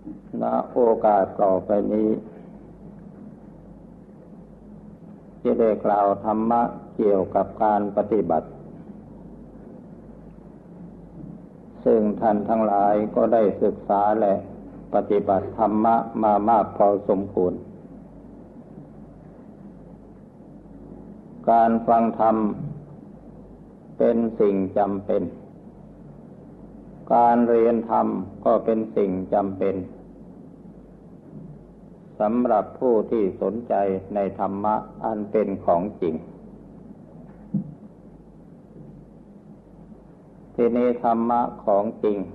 ณโอกาสต่อไปนี้จะได้กล่าวธรรมะเกี่ยวกับการปฏิบัติซึ่งท่านทั้งหลายก็ได้ศึกษาและปฏิบัติธรรมะมามากพอสมควรการฟังธรรมเป็นสิ่งจำเป็นการเรียนธรรมก็เป็นสิ่งจำเป็นสำหรับผู้ที่สนใจในธรรมะอันเป็นของจริงที่นี้ธรรมะของจริง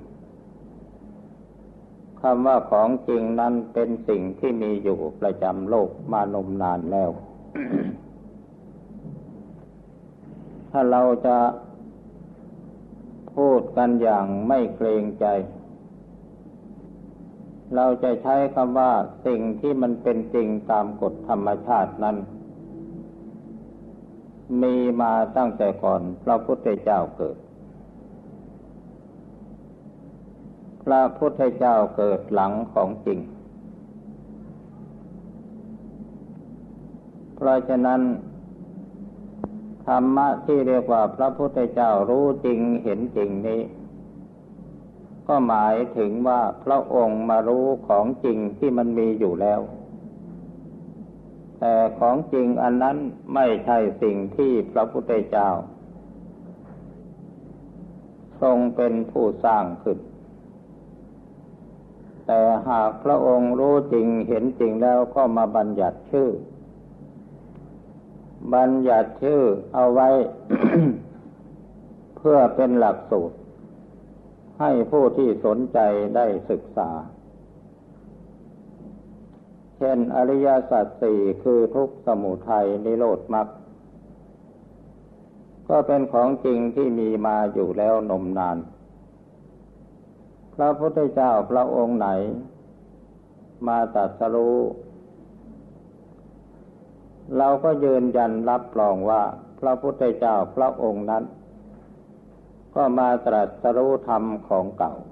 คำว่าของจริงนั้นเป็นสิ่งที่มีอยู่ประจำโลกมานมนานแล้ว ถ้าเราจะพูดกันอย่างไม่เกรงใจเราจะใช้คำว่าสิ่งที่มันเป็นจริงตามกฎธรรมชาตินั้นมีมาตั้งแต่ก่อนพระพุทธเจ้าเกิดพระพุทธเจ้าเกิดหลังของจริงเพราะฉะนั้นธรรมะที่เรียกว่าพระพุทธเจ้ารู้จริงเห็นจริงนี้ก็หมายถึงว่าพระองค์มารู้ของจริงที่มันมีอยู่แล้วแต่ของจริงอันนั้นไม่ใช่สิ่งที่พระพุทธเจ้าทรงเป็นผู้สร้างขึ้นแต่หากพระองค์รู้จริงเห็นจริงแล้วก็มาบัญญัติชื่อเอาไว้ เพื่อเป็นหลักสูตรให้ผู้ที่สนใจได้ศึกษาเช่นอริยสัจสี่คือทุกข์สมุทัยนิโรธมรรคก็เป็นของจริงที่มีมาอยู่แล้วนมนานพระพุทธเจ้าพระองค์ไหนมาตรัสรู้เราก็ยืนยันรับรองว่าพระพุทธเจ้าพระองค์นั้นก็มาตรัสรู้ธรรมของเก่า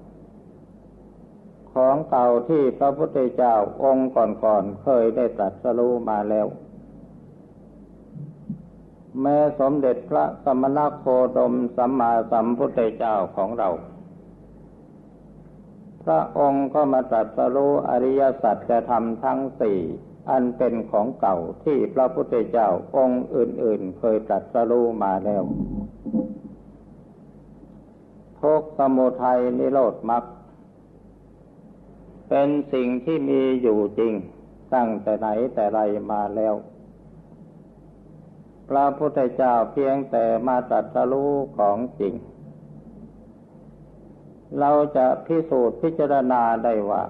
ที่พระพุทธเจ้าองค์ก่อนๆเคยได้ตรัสรู้มาแล้วแม้สมเด็จพระสมณโคดมสัมมาสัมพุทธเจ้าของเราพระองค์ก็มาตรัสรู้อริยสัจธรรมทั้งสี่อันเป็นของเก่าที่พระพุทธเจ้าองค์อื่นๆเคยตรัสรู้มาแล้วทุกข์สมุทัยนิโรธมรรคเป็นสิ่งที่มีอยู่จริงตั้งแต่ไหนแต่ไรมาแล้วพระพุทธเจ้าเพียงแต่มาตรัสรู้ของจริงเราจะพิสูจน์พิจารณาได้ว่า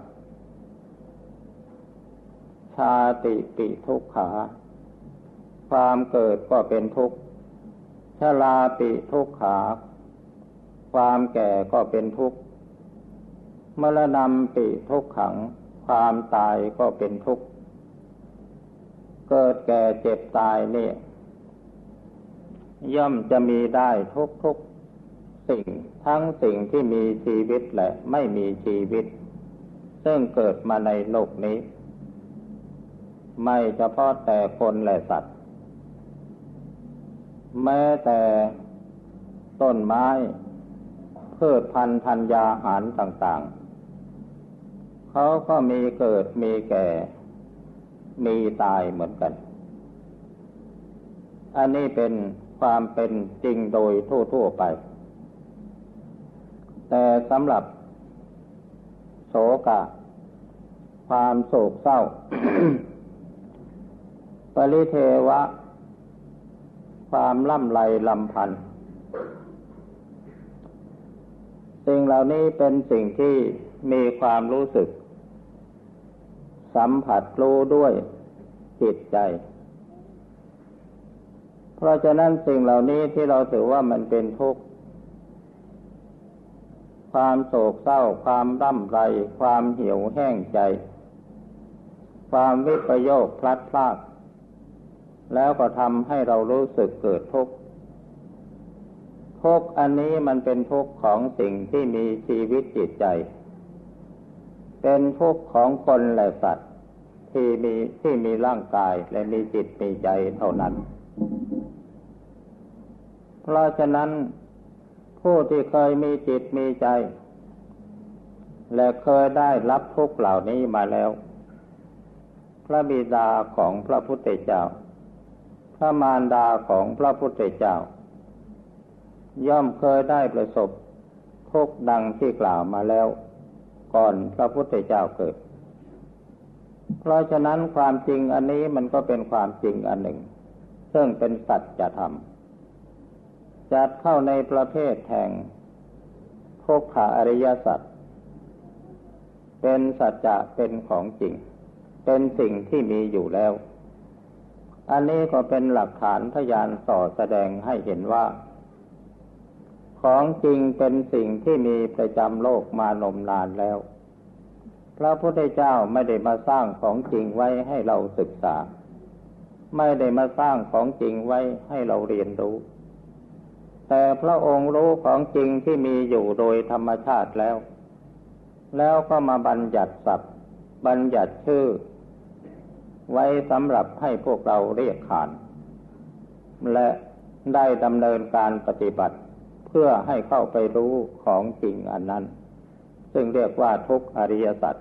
ชาติปิทุกขาความเกิดก็เป็นทุกข์ชราปิทุกขาความแก่ก็เป็นทุกข์มรณะปิทุกขังความตายก็เป็นทุกข์เกิดแก่เจ็บตายนี่ย่อมจะมีได้ทุกสิ่งทั้งสิ่งที่มีชีวิตและไม่มีชีวิตซึ่งเกิดมาในโลกนี้ไม่เฉพาะแต่คนและสัตว์แม้แต่ต้นไม้พืชพันธุ์ธัญญาหารต่างๆเขาก็มีเกิดมีแก่มีตายเหมือนกันอันนี้เป็นความเป็นจริงโดยทั่วๆไปแต่สำหรับโศกะความโศกเศร้า ปริเทวะความล่ำไรลำพันธ์สิ่งเหล่านี้เป็นสิ่งที่มีความรู้สึกสัมผัสรู้ด้วยจิตใจเพราะฉะนั้นสิ่งเหล่านี้ที่เราถือว่ามันเป็นทุกข์ความโศกเศร้าความร่ำไรความเหี่ยวแห้งใจความวิปโยคพลัดพรากแล้วก็ทำให้เรารู้สึกเกิดทุกข์ทุกข์อันนี้มันเป็นทุกข์ของสิ่งที่มีชีวิตจิตใจเป็นทุกข์ของคนและสัตว์ที่มีร่างกายและมีจิตมีใจเท่านั้นเพราะฉะนั้นผู้ที่เคยมีจิตมีใจและเคยได้รับทุกข์เหล่านี้มาแล้วพระบิดาของพระพุทธเจ้าพระมารดาของพระพุทธเจ้าย่อมเคยได้ประสบทุกข์ดังที่กล่าวมาแล้วก่อนพระพุทธเจ้าเกิดเพราะฉะนั้นความจริงอันนี้มันก็เป็นความจริงอันหนึ่งซึ่งเป็นสัจธรรมจัดเข้าในประเภทแห่งทุกขอริยสัจเป็นสัจจะเป็นของจริงเป็นสิ่งที่มีอยู่แล้วอันนี้ก็เป็นหลักฐานพยานส่อแสดงให้เห็นว่าของจริงเป็นสิ่งที่มีประจำโลกมานมนานแล้วพระพุทธเจ้าไม่ได้มาสร้างของจริงไว้ให้เราศึกษาไม่ได้มาสร้างของจริงไว้ให้เราเรียนรู้แต่พระองค์รู้ของจริงที่มีอยู่โดยธรรมชาติแล้วก็มาบัญญัติศัพท์บัญญัติชื่อไว้สำหรับให้พวกเราเรียกขานและได้ดำเนินการปฏิบัติเพื่อให้เข้าไปรู้ของจริงอันนั้นซึ่งเรียกว่าทุกขอริยสัจ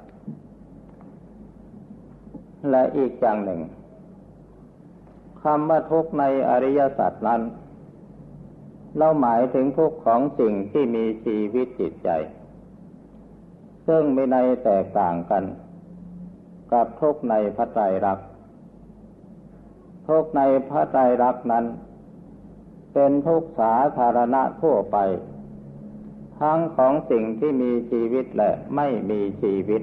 และอีกอย่างหนึ่งคำว่าทุกข์ในอริยสัจนั้นเราหมายถึงทุกข์ของสิ่งที่มีชีวิตจิตใจซึ่งมีในแตกต่างกันกับทุกข์ในพระไตรลักษณ์ทุกข์ในพระไตรลักษณ์นั้นเป็นทุกข์สาธารณะทั่วไปทั้งของสิ่งที่มีชีวิตและไม่มีชีวิต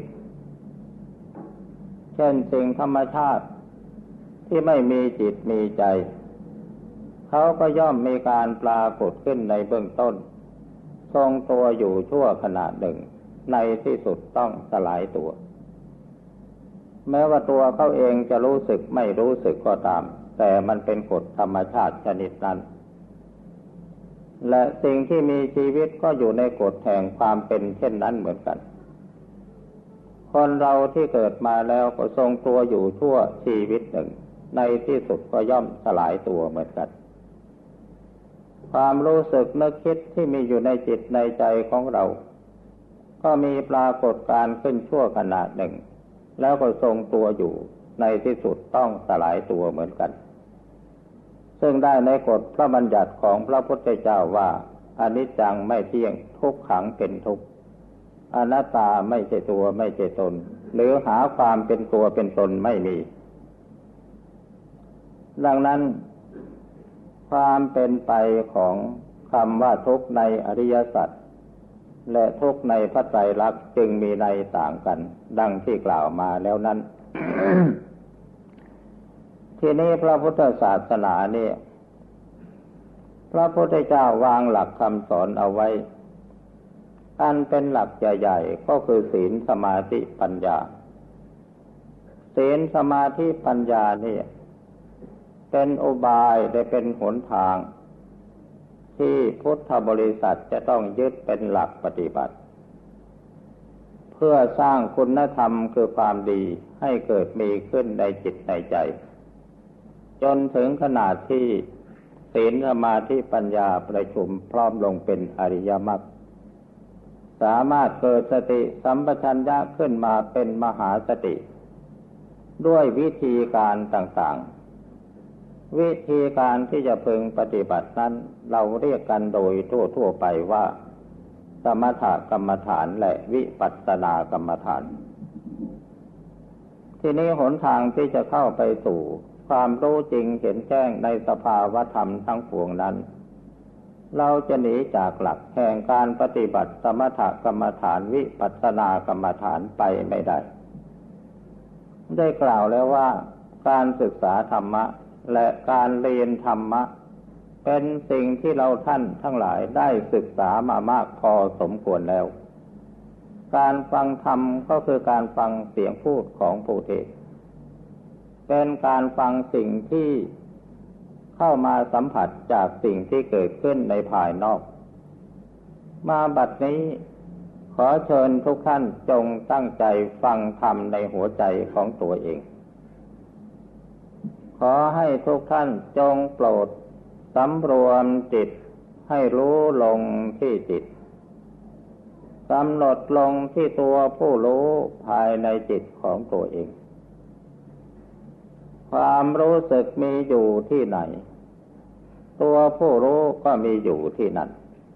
เช่นสิ่งธรรมชาติที่ไม่มีจิตมีใจเขาก็ย่อมมีการปรากฏขึ้นในเบื้องต้นทรงตัวอยู่ชั่วขณะหนึ่งในที่สุดต้องสลายตัวแม้ว่าตัวเขาเองจะรู้สึกไม่รู้สึกก็ตามแต่มันเป็นกฎธรรมชาติชนิดนั้นและสิ่งที่มีชีวิตก็อยู่ในกฎแห่งความเป็นเช่นนั้นเหมือนกันคนเราที่เกิดมาแล้วก็ทรงตัวอยู่ชั่วชีวิตหนึ่งในที่สุดก็ย่อมสลายตัวเหมือนกันความรู้สึกนึกคิดที่มีอยู่ในจิตในใจของเราก็มีปรากฏการขึ้นชั่วขณะหนึ่งแล้วก็ทรงตัวอยู่ในที่สุดต้องสลายตัวเหมือนกันซึ่งได้ในกฎพระบัญญัติของพระพุทธเจ้าว่าอนิจจังไม่เที่ยงทุกขังเป็นทุกข์อนัตตาไม่ใช่ตัวไม่ใช่ตนหรือหาความเป็นตัวเป็นตนไม่มีดังนั้นความเป็นไปของคำว่าทุกข์ในอริยสัจและทุกข์ในพระไตรลักษณ์จึงมีในต่างกันดังที่กล่าวมาแล้วนั้น ทีนี้พระพุทธศาสนาเนี่ยพระพุทธเจ้าวางหลักคำสอนเอาไว้อันเป็นหลักใหญ่ๆก็คือศีลสมาธิปัญญาศีลสมาธิปัญญานี่เป็นอุบายและเป็นหนทางที่พุทธบริษัทจะต้องยึดเป็นหลักปฏิบัติเพื่อสร้างคุณธรรมคือความดีให้เกิดมีขึ้นในจิตในใจจนถึงขนาดที่ศีลสมาธิปัญญาประชุมพร้อมลงเป็นอริยมรรคสามารถเกิดสติสัมปชัญญะขึ้นมาเป็นมหาสติด้วยวิธีการต่างๆวิธีการที่จะพึงปฏิบัตินั้นเราเรียกกันโดยทั่วไปว่าสมถกรรมฐานและวิปัสสนากรรมฐานทีนี้หนทางที่จะเข้าไปสู่ความรู้จริงเห็นแจ้งในสภาวธรรมทั้งปวงนั้นเราจะหนีจากหลักแห่งการปฏิบัติสมถกรรมฐานวิปัสสนากรรมฐานไปไม่ได้กล่าวแล้วว่าการศึกษาธรรมะและการเรียนธรรมะเป็นสิ่งที่เราท่านทั้งหลายได้ศึกษามามากพอสมควรแล้วการฟังธรรมก็คือการฟังเสียงพูดของผู้เทศน์เป็นการฟังสิ่งที่เข้ามาสัมผัสจากสิ่งที่เกิดขึ้นในภายนอกมาบัดนี้ขอเชิญทุกท่านจงตั้งใจฟังธรรมในหัวใจของตัวเองขอให้ทุกท่านจงโปรดสำรวมจิตให้รู้ลงที่จิตกำหนดลงที่ตัวผู้รู้ภายในจิตของตัวเองความรู้สึกมีอยู่ที่ไหนตัวผู้รู้ก็มีอยู่ที่นั่น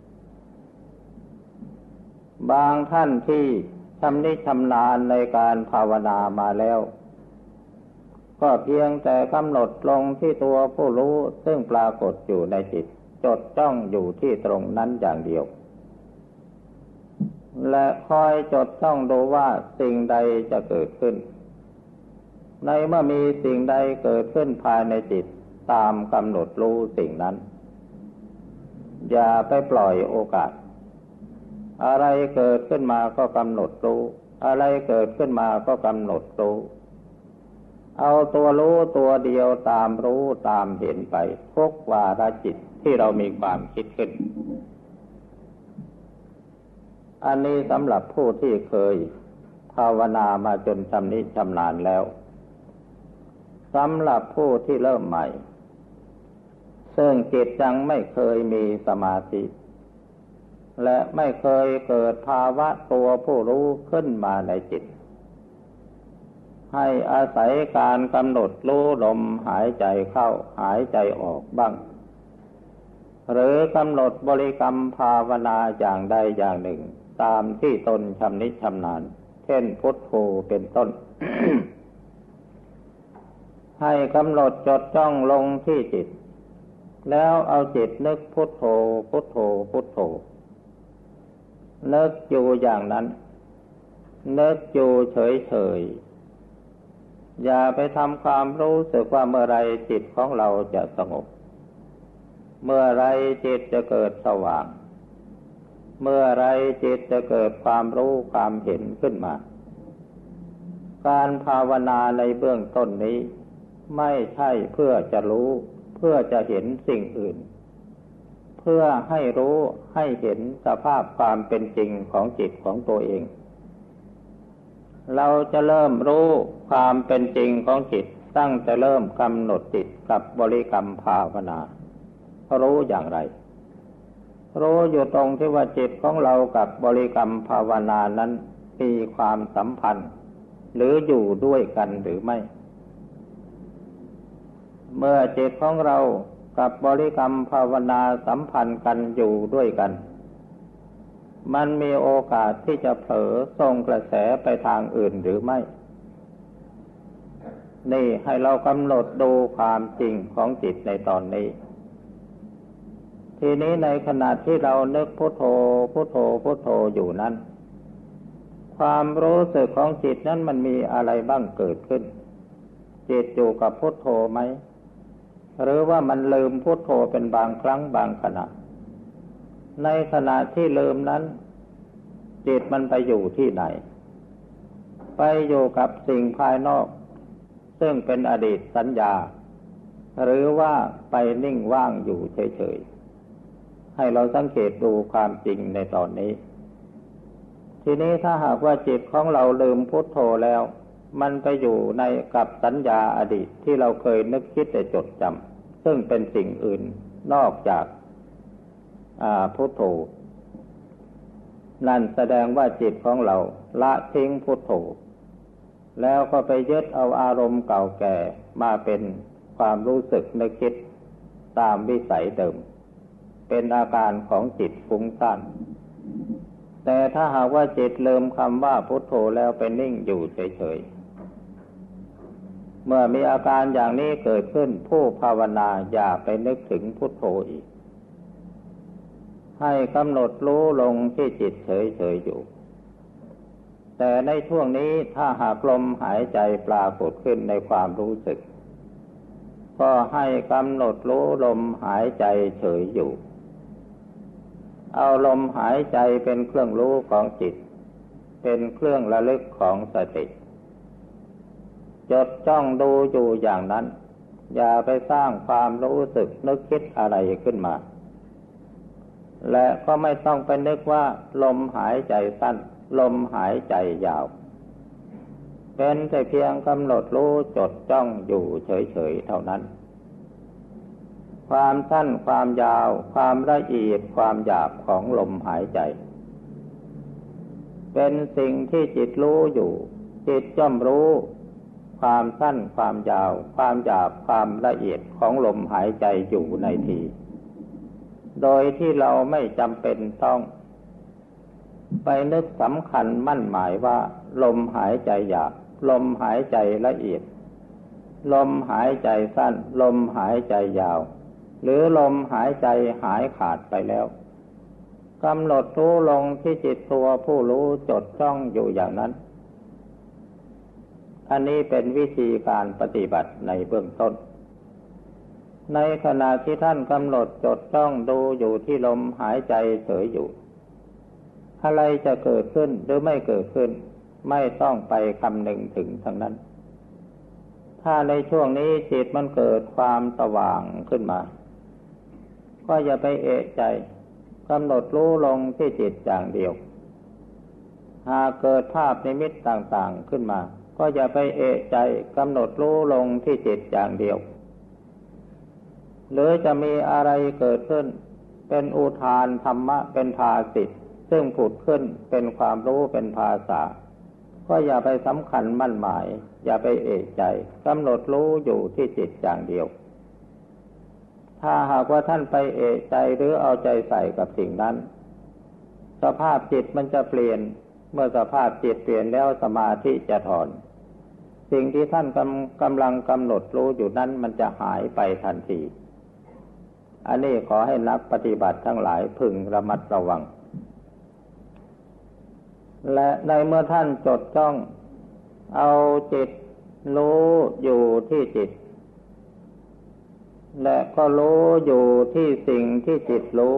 บางท่านที่ชำนิชำนาญในการภาวนามาแล้วก็เพียงแต่กำหนดลงที่ตัวผู้รู้ซึ่งปรากฏอยู่ในจิตจดจ้องอยู่ที่ตรงนั้นอย่างเดียวและคอยจดจ้องดูว่าสิ่งใดจะเกิดขึ้นในเมื่อมีสิ่งใดเกิดขึ้นภายในจิตตามกำหนดรู้สิ่งนั้นอย่าไปปล่อยโอกาสอะไรเกิดขึ้นมาก็กำหนดรู้อะไรเกิดขึ้นมาก็กำหนดรู้เอาตัวรู้ตัวเดียวตามรู้ตามเห็นไปทุกวาระจิตที่เรามีความคิดขึ้นอันนี้สำหรับผู้ที่เคยภาวนามาจนชำนิชำนาญแล้วสำหรับผู้ที่เริ่มใหม่ซึ่งจิตยังไม่เคยมีสมาธิและไม่เคยเกิดภาวะตัวผู้รู้ขึ้นมาในจิตให้อาศัยการกำหนดรู้ลมหายใจเข้าหายใจออกบ้างหรือกำหนดบริกรรมภาวนาอย่างใดอย่างหนึ่งตามที่ตนชำนิชำนาญเช่นพุทโธเป็นต้น ให้กำหนดจดจ้องลงที่จิตแล้วเอาจิตนึกพุทโธพุทโธพุทโธนึกอยู่อย่างนั้นนึกอยู่เฉยๆอย่าไปทำความรู้สึกว่าเมื่อไรจิตของเราจะสงบเมื่อไรจิตจะเกิดสว่างเมื่อไรจิตจะเกิดความรู้ความเห็นขึ้นมาการภาวนาในเบื้องต้นนี้ไม่ใช่เพื่อจะรู้เพื่อจะเห็นสิ่งอื่นเพื่อให้รู้ให้เห็นสภาพความเป็นจริงของจิตของตัวเองเราจะเริ่มรู้ความเป็นจริงของจิตตั้งแต่เริ่มกำหนดจิตกับบริกรรมภาวนารู้อย่างไรรู้อยู่ตรงที่ว่าจิตของเรากับบริกรรมภาวนานั้นมีความสัมพันธ์หรืออยู่ด้วยกันหรือไม่เมื่อจิตของเรากับบริกรรมภาวนาสัมพันธ์กันอยู่ด้วยกันมันมีโอกาสที่จะเผลอส่งกระแสไปทางอื่นหรือไม่นี่ให้เรากำหนดดูความจริงของจิตในตอนนี้ทีนี้ในขณะที่เรานึกพุทโธพุทโธพุทโธอยู่นั้นความรู้สึกของจิตนั้นมันมีอะไรบ้างเกิดขึ้นจิตอยู่กับพุทโธไหมหรือว่ามันลืมพุทโธเป็นบางครั้งบางขณะในขณะที่ลืมนั้นจิตมันไปอยู่ที่ไหนไปอยู่กับสิ่งภายนอกซึ่งเป็นอดีตสัญญาหรือว่าไปนิ่งว่างอยู่เฉยๆให้เราสังเกตดูความจริงในตอนนี้ทีนี้ถ้าหากว่าจิตของเราลืมพุทโธแล้วมันไปอยู่ในกับสัญญาอดีตที่เราเคยนึกคิดแต่จดจำซึ่งเป็นสิ่งอื่นนอกจากพุทโธนั่นแสดงว่าจิตของเราละทิ้งพุทโธแล้วก็ไปยึดเอาอารมณ์เก่าแก่มาเป็นความรู้สึกนึกคิดตามวิสัยเดิมเป็นอาการของจิตฟุ้งซ่านแต่ถ้าหากว่าจิตลืมคำว่าพุทโธแล้วไปนิ่งอยู่เฉยๆเมื่อมีอาการอย่างนี้เกิดขึ้นผู้ภาวนาอย่าไปนึกถึงพุทโธอีกให้กำหนดรู้ลงที่จิตเฉยๆอยู่แต่ในช่วงนี้ถ้าหากลมหายใจปรากฏขึ้นในความรู้สึกก็ให้กำหนดรู้ลมหายใจเฉยอยู่เอาลมหายใจเป็นเครื่องรู้ของจิตเป็นเครื่องระลึกของสติจดจ้องดูอยู่อย่างนั้นอย่าไปสร้างความรู้สึกนึกคิดอะไรขึ้นมาและก็ไม่ต้องไปนึกว่าลมหายใจสั้นลมหายใจยาวเป็นแต่เพียงกำหนดรู้จดจ้องอยู่เฉยๆเท่านั้นความสั้นความยาวความละเอียดความหยาบของลมหายใจเป็นสิ่งที่จิตรู้อยู่จิตย่อมรู้ความสั้นความยาวความหยาบความละเอียดของลมหายใจอยู่ในทีโดยที่เราไม่จำเป็นต้องไปนึกสำคัญมั่นหมายว่าลมหายใจหยาบลมหายใจละเอียดลมหายใจสั้นลมหายใจยาวหรือลมหายใจหายขาดไปแล้วกำหนดรู้ลงที่จิตตัวผู้รู้จดจ้องอยู่อย่างนั้นอันนี้เป็นวิธีการปฏิบัติในเบื้องต้นในขณะที่ท่านกำหนดจดจ้องดูอยู่ที่ลมหายใจเฉยอยู่อะไรจะเกิดขึ้นหรือไม่เกิดขึ้นไม่ต้องไปคำนึงถึงทั้งนั้นถ้าในช่วงนี้จิตมันเกิดความสว่างขึ้นมาก็อย่าไปเอะใจกำหนดรู้ลงที่จิตอย่างเดียวหากเกิดภาพนิมิตต่างๆขึ้นมาก็อย่าไปเอะใจกำหนดรู้ลงที่จิตอย่างเดียวหรือจะมีอะไรเกิดขึ้นเป็นอุทานธรรมะเป็นภาสิทธิ์ซึ่งผุดขึ้นเป็นความรู้เป็นภาษาก็อย่าไปสำคัญมั่นหมายอย่าไปเอะใจกำหนดรู้อยู่ที่จิตอย่างเดียวถ้าหากว่าท่านไปเอะใจหรือเอาใจใส่กับสิ่งนั้นสภาพจิตมันจะเปลี่ยนเมื่อสภาพจิตเปลี่ยนแล้วสมาธิจะถอนสิ่งที่ท่านกำลังกำหนดรู้อยู่นั้นมันจะหายไปทันทีอันนี้ขอให้นักปฏิบัติทั้งหลายพึงระมัดระวังและในเมื่อท่านจดจ้องเอาจิตรู้อยู่ที่จิตและก็รู้อยู่ที่สิ่งที่จิตรู้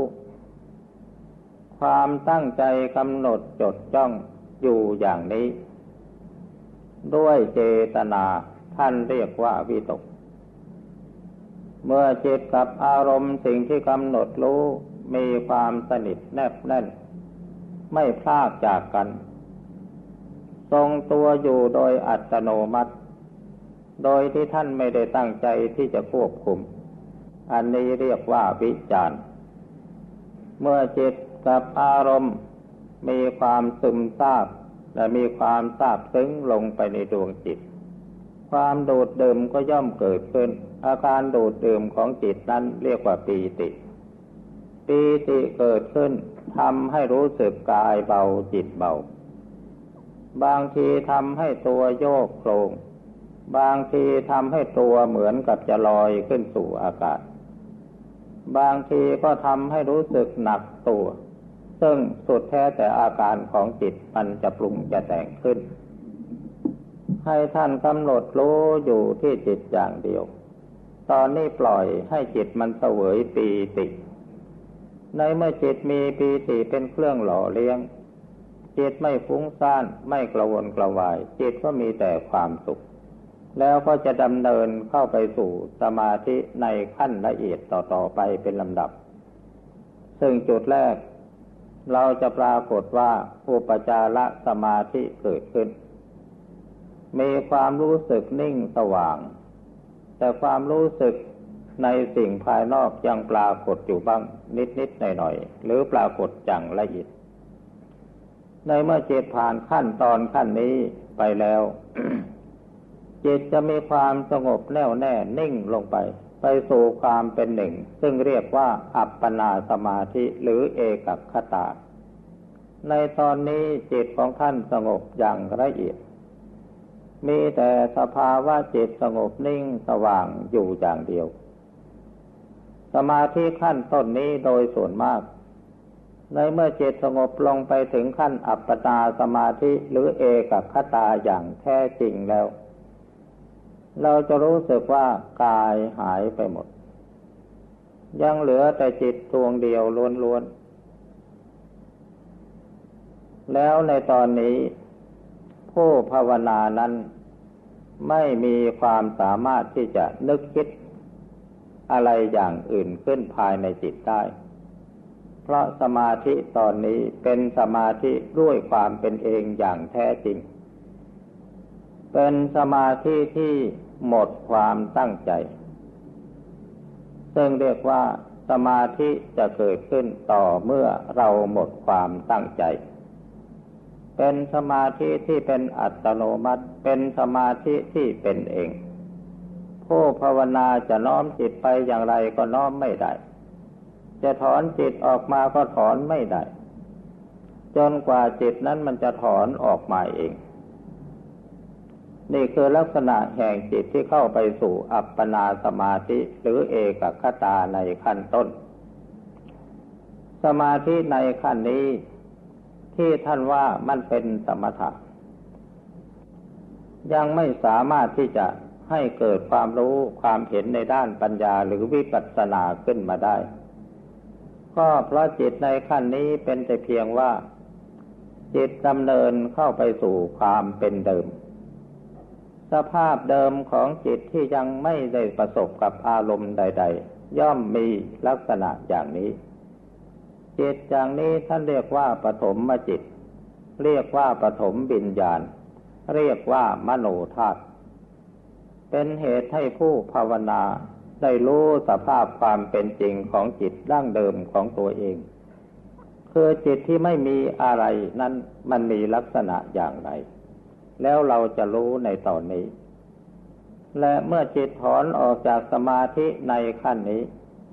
ความตั้งใจกำหนดจดจ้องอยู่อย่างนี้ด้วยเจตนาท่านเรียกว่าวิตกเมื่อจิตกับอารมณ์สิ่งที่กำหนดรู้มีความสนิทแนบแน่นไม่พลากจากกันทรงตัวอยู่โดยอัตโนมัติโดยที่ท่านไม่ได้ตั้งใจที่จะควบคุมอันนี้เรียกว่าวิจารณ์เมื่อจิตกับอารมณ์มีความซึมซาบและมีความซาบซึ้งลงไปในดวงจิตความดูดดื่มก็ย่อมเกิดขึ้นอาการดูดดื่มของจิตนั้นเรียกว่าปีติปีติเกิดขึ้นทำให้รู้สึกกายเบาจิตเบาบางทีทำให้ตัวโยกโครงบางทีทำให้ตัวเหมือนกับจะลอยขึ้นสู่อากาศบางทีก็ทำให้รู้สึกหนักตัวซึ่งสุดแท้แต่อาการของจิตมันจะปรุงจะแต่งขึ้นให้ท่านกำหนดรู้อยู่ที่จิตอย่างเดียวตอนนี้ปล่อยให้จิตมันเสวยปีติในเมื่อจิตมีปีติเป็นเครื่องหล่อเลี้ยงจิตไม่ฟุ้งซ่านไม่กระวนกระวายจิตก็มีแต่ความสุขแล้วก็จะดำเนินเข้าไปสู่สมาธิในขั้นละเอียดต่อๆไปเป็นลำดับซึ่งจุดแรกเราจะปรากฏว่าอุปจารสมาธิเกิดขึ้นมีความรู้สึกนิ่งสว่างแต่ความรู้สึกในสิ่งภายนอกยังปรากฏอยู่บ้างนิดๆหน่อยๆหรือปรากฏอย่างละเอียดในเมื่อจิตผ่านขั้นตอนขั้นนี้ไปแล้ว จิตจะมีความสงบแน่วแน่นิ่งลงไปสู่ความเป็นหนึ่งซึ่งเรียกว่าอัปปนาสมาธิหรือเอกัคคตาในตอนนี้จิตของท่านสงบอย่างละเอียดมีแต่สภาวะจิตสงบนิ่งสว่างอยู่อย่างเดียวสมาธิขั้นต้นนี้โดยส่วนมากในเมื่อจิตสงบลงไปถึงขั้นอัปปนาสมาธิหรือเอกัคคตาอย่างแท้จริงแล้วเราจะรู้สึกว่ากายหายไปหมดยังเหลือแต่จิตดวงเดียวล้วนๆแล้วในตอนนี้ผู้ภาวนานั้นไม่มีความสามารถที่จะนึกคิดอะไรอย่างอื่นขึ้นภายในจิตได้เพราะสมาธิตอนนี้เป็นสมาธิด้วยความเป็นเองอย่างแท้จริงเป็นสมาธิที่หมดความตั้งใจซึ่งเรียกว่าสมาธิจะเกิดขึ้นต่อเมื่อเราหมดความตั้งใจเป็นสมาธิที่เป็นอัตโนมัติเป็นสมาธิที่เป็นเองผู้ภาวนาจะน้อมจิตไปอย่างไรก็น้อมไม่ได้จะถอนจิตออกมาก็ถอนไม่ได้จนกว่าจิตนั้นมันจะถอนออกมาเองนี่คือลักษณะแห่งจิตที่เข้าไปสู่อัปปนาสมาธิหรือเอกคตาในขั้นต้นสมาธิในขั้นนี้ที่ท่านว่ามันเป็นสมถะยังไม่สามารถที่จะให้เกิดความรู้ความเห็นในด้านปัญญาหรือวิปัสสนาขึ้นมาได้ก็เพราะจิตในขั้นนี้เป็นแต่เพียงว่าจิตดำเนินเข้าไปสู่ความเป็นเดิมสภาพเดิมของจิตที่ยังไม่ได้ประสบกับอารมณ์ใดๆย่อมมีลักษณะอย่างนี้จิตอย่างนี้ท่านเรียกว่าปฐมจิตเรียกว่าปฐมวิญญาณเรียกว่ามโนธาตุเป็นเหตุให้ผู้ภาวนาได้รู้สภาพความเป็นจริงของจิตดั้งเดิมของตัวเองคือจิตที่ไม่มีอะไรนั้นมันมีลักษณะอย่างไรแล้วเราจะรู้ในตอนนี้และเมื่อจิตถอนออกจากสมาธิในขั้นนี้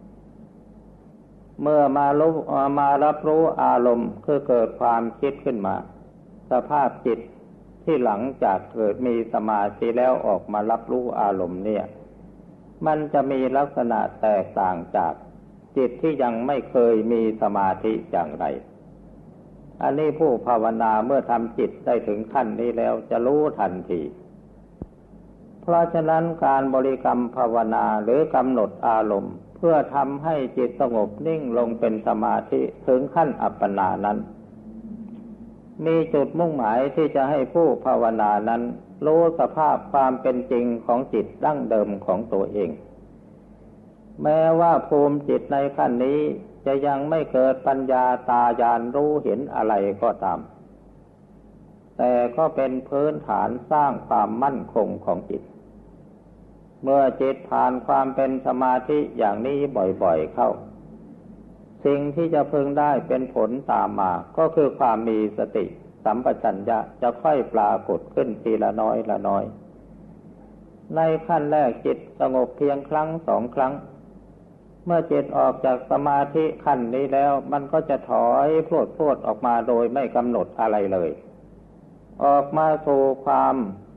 เมื่อมารับรู้อารมณ์คือเกิดความคิดขึ้นมาสภาพจิตที่หลังจากเกิดมีสมาธิแล้วออกมารับรู้อารมณ์เนี่ยมันจะมีลักษณะแตกต่างจากจิตที่ยังไม่เคยมีสมาธิอย่างไรอันนี้ผู้ภาวนาเมื่อทำจิตได้ถึงขั้นนี้แล้วจะรู้ทันทีเพราะฉะนั้นการบริกรรมภาวนาหรือกำหนดอารมณ์เพื่อทำให้จิตสงบนิ่งลงเป็นสมาธิถึงขั้นอัปปนานั้นมีจุดมุ่งหมายที่จะให้ผู้ภาวนานั้นรู้สภาพความเป็นจริงของจิตดั้งเดิมของตัวเองแม้ว่าภูมิจิตในขั้นนี้จะยังไม่เกิดปัญญาตาญาณรู้เห็นอะไรก็ตามแต่ก็เป็นพื้นฐานสร้างความมั่นคงของจิตเมื่อจิตผ่านความเป็นสมาธิอย่างนี้บ่อยๆเข้าสิ่งที่จะพึงได้เป็นผลตามมาก็คือความมีสติสัมปชัญญะจะค่อยปรากฏขึ้นทีละน้อยละน้อยในขั้นแรกจิตสงบเพียงครั้งสองครั้งเมื่อจิตออกจากสมาธิขั้นนี้แล้วมันก็จะถอยพรวดออกมาโดยไม่กำหนดอะไรเลยออกมาสู่ความ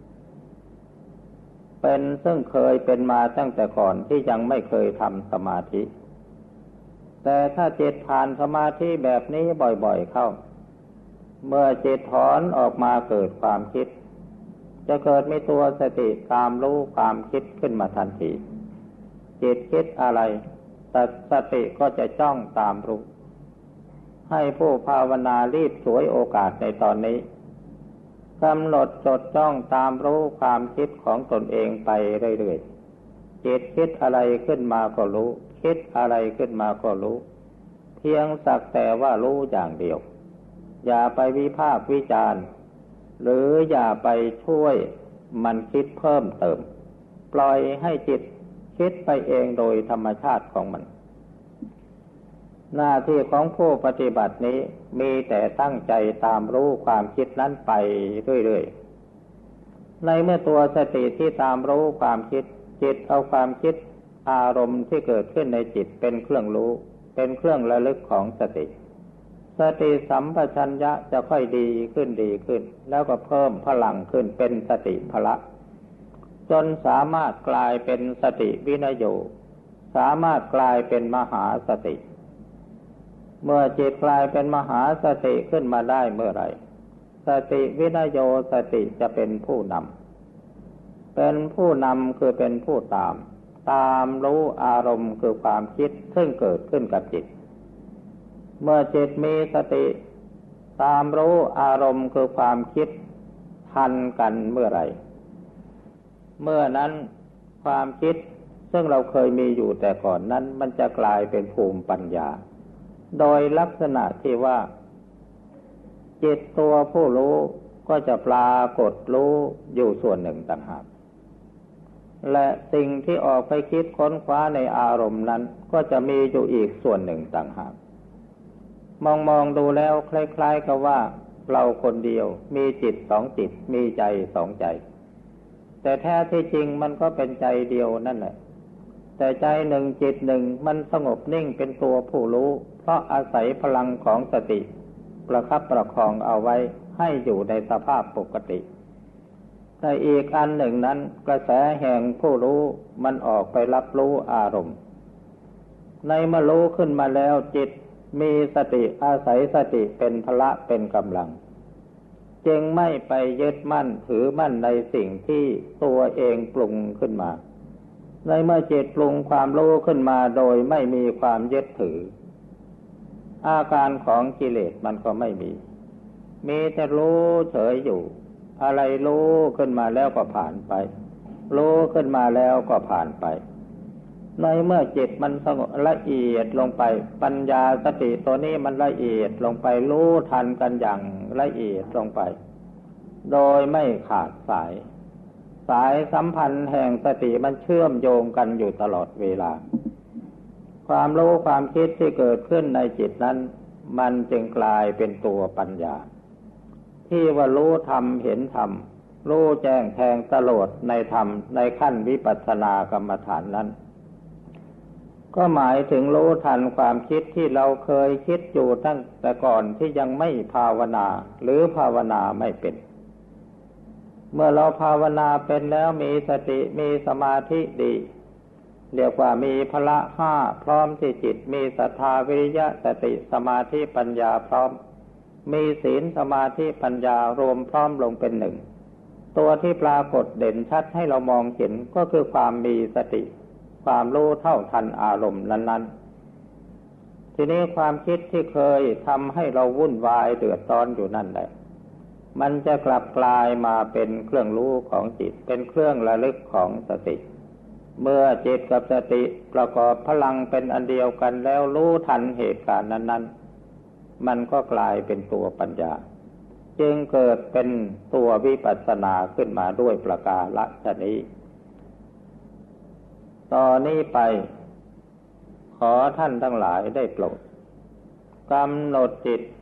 เป็นซึ่งเคยเป็นมาตั้งแต่ก่อนที่ยังไม่เคยทำสมาธิแต่ถ้าจิตผ่านสมาธิแบบนี้บ่อยๆเข้าเมื่อจิตถอนออกมาเกิดความคิดจะเกิดมีตัวสติตามรู้ความคิดขึ้นมาทันทีจิตคิดอะไรแต่สติก็จะจ้องตามรู้ให้ผู้ภาวนารีบฉวยโอกาสในตอนนี้กำหนดจดจ้องตามรู้ความคิดของตนเองไปเรื่อยๆจิตคิดอะไรขึ้นมาก็รู้คิดอะไรขึ้นมาก็รู้เพียงสักแต่ว่ารู้อย่างเดียวอย่าไปวิพากษ์วิจารณ์หรืออย่าไปช่วยมันคิดเพิ่มเติมปล่อยให้จิตคิดไปเองโดยธรรมชาติของมันหน้าที่ของผู้ปฏิบัตินี้มีแต่ตั้งใจตามรู้ความคิดนั้นไปเรื่อยๆในเมื่อตัวสติที่ตามรู้ความคิดจิตเอาความคิดอารมณ์ที่เกิดขึ้นในจิตเป็นเครื่องรู้เป็นเครื่องระลึกของสติสัมปชัญญะจะค่อยดีขึ้นแล้วก็เพิ่มพลังขึ้นเป็นสติพละจนสามารถกลายเป็นสติวินโยสามารถกลายเป็นมหาสติเมื่อจิตกลายเป็นมหาสติขึ้นมาได้เมื่อไหร่สติวินโยสติจะเป็นผู้นำคือเป็นผู้ตามรู้อารมณ์คือความคิดซึ่งเกิดขึ้นกับจิตเมื่อจิตมีสติตามรู้อารมณ์คือความคิดทันกันเมื่อไหร่เมื่อนั้นความคิดซึ่งเราเคยมีอยู่แต่ก่อนนั้นมันจะกลายเป็นภูมิปัญญาโดยลักษณะที่ว่าจิตตัวผู้รู้ก็จะปรากฏรู้อยู่ส่วนหนึ่งต่างหากและสิ่งที่ออกไปคิดค้นคว้าในอารมณ์นั้นก็จะมีอยู่อีกส่วนหนึ่งต่างหากมองดูแล้วคล้ายๆกับว่าเราคนเดียวมีจิตสองจิตมีใจสองใจแต่แท้ที่จริงมันก็เป็นใจเดียวนั่นแหละแต่ใจหนึ่งจิตหนึ่งมันสงบนิ่งเป็นตัวผู้รู้เพราะอาศัยพลังของสติประคับประคองเอาไว้ให้อยู่ในสภาพปกติแต่อีกอันหนึ่งนั้นกระแสแห่งผู้รู้มันออกไปรับรู้อารมณ์ในเมื่อรู้ขึ้นมาแล้วจิตมีสติอาศัยสติเป็นพละเป็นกำลังจึงไม่ไปยึดมั่นถือมั่นในสิ่งที่ตัวเองปรุงขึ้นมาในเมื่อจิตปรุงความรู้ขึ้นมาโดยไม่มีความยึดถืออาการของกิเลสมันก็ไม่มีแต่รู้เฉยอยู่อะไรรู้ขึ้นมาแล้วก็ผ่านไปรู้ขึ้นมาแล้วก็ผ่านไปในเมื่อจิตมันสงบละเอียดลงไปปัญญาสติตัวนี้มันละเอียดลงไปรู้ทันกันอย่างละเอียดลงไปโดยไม่ขาดสายสัมพันธ์แห่งสติมันเชื่อมโยงกันอยู่ตลอดเวลาความรู้ความคิดที่เกิดขึ้นในจิตนั้นมันจึงกลายเป็นตัวปัญญาที่ว่ารู้ธรรมเห็นธรรมรู้แจ้งแทงตลอดในธรรมในขั้นวิปัสสนากรรมฐานนั้นก็หมายถึงรู้ทันความคิดที่เราเคยคิดอยู่ตั้งแต่ก่อนที่ยังไม่ภาวนาหรือภาวนาไม่เป็นเมื่อเราภาวนาเป็นแล้วมีสติมีสมาธิดีเรียกว่ามีพละห้าพร้อมที่จิตมีศรัทธาวิริยะสติสมาธิปัญญาพร้อมมีศีลสมาธิปัญญารวมพร้อมลงเป็นหนึ่งตัวที่ปรากฏเด่นชัดให้เรามองเห็นก็คือความมีสติความรู้เท่าทันอารมณ์นั้นๆทีนี้ความคิดที่เคยทำให้เราวุ่นวายเดือดร้อนอยู่นั่นแหละมันจะกลับกลายมาเป็นเครื่องรู้ของจิตเป็นเครื่องระลึกของสติเมื่อจิตกับสติประกอบพลังเป็นอันเดียวกันแล้วรู้ทันเหตุการณ์นั้นๆมันก็กลายเป็นตัวปัญญาจึงเกิดเป็นตัววิปัสสนาขึ้นมาด้วยประการฉะนี้ต่อนนี้ไปขอท่านทั้งหลายได้โปรดกำหนดจิต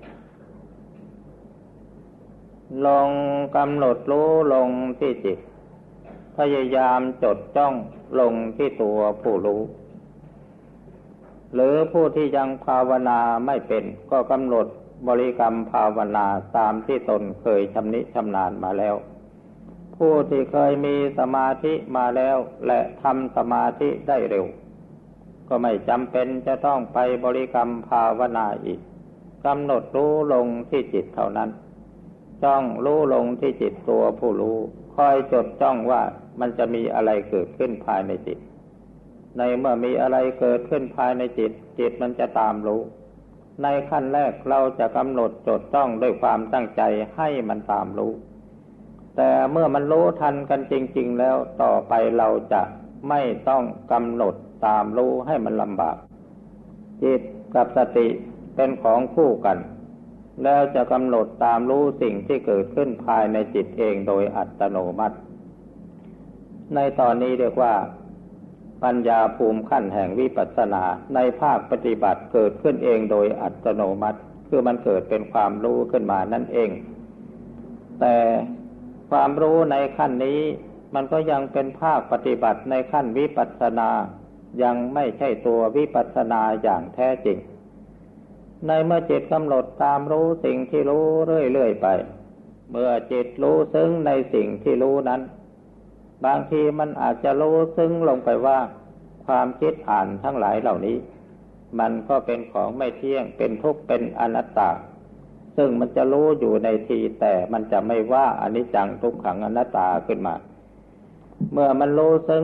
ลงกำหนดรู้ลงที่จิตพยายามจดจ้องลงที่ตัวผู้รู้หรือผู้ที่ยังภาวนาไม่เป็นก็กำหนดบริกรรมภาวนาตามที่ตนเคยชำนิชำนาญมาแล้วผู้ที่เคยมีสมาธิมาแล้วและทำสมาธิได้เร็วก็ไม่จำเป็นจะต้องไปบริกรรมภาวนาอีกกำหนดรู้ลงที่จิตเท่านั้นจ้องรู้ลงที่จิตตัวผู้รู้คอยจดจ้องว่ามันจะมีอะไรเกิดขึ้นภายในจิตในเมื่อมีอะไรเกิดขึ้นภายในจิตจิตมันจะตามรู้ในขั้นแรกเราจะกำหนดจดจ้องด้วยความตั้งใจให้มันตามรู้แต่เมื่อมันรู้ทันกันจริงๆแล้วต่อไปเราจะไม่ต้องกำหนดตามรู้ให้มันลำบากจิตกับสติเป็นของคู่กันแล้วจะกำหนดตามรู้สิ่งที่เกิดขึ้นภายในจิตเองโดยอัตโนมัติในตอนนี้เรียกว่าปัญญาภูมิขั้นแห่งวิปัสสนาในภาคปฏิบัติเกิดขึ้นเองโดยอัตโนมัติคือมันเกิดเป็นความรู้ขึ้นมานั่นเองแต่ความรู้ในขั้นนี้มันก็ยังเป็นภาคปฏิบัติในขั้นวิปัสสนายังไม่ใช่ตัววิปัสสนาอย่างแท้จริงในเมื่อจิตกำหนดตามรู้สิ่งที่รู้เรื่อยๆไปเมื่อจิตรู้ซึ้งในสิ่งที่รู้นั้นบางทีมันอาจจะรู้ซึ้งลงไปว่าความคิดอ่านทั้งหลายเหล่านี้มันก็เป็นของไม่เที่ยงเป็นทุกข์เป็นอนัตตาซึ่งมันจะรู้อยู่ในทีแต่มันจะไม่ว่าอนิจจังทุกขังอนัตตาขึ้นมาเมื่อมันรู้ซึ้ง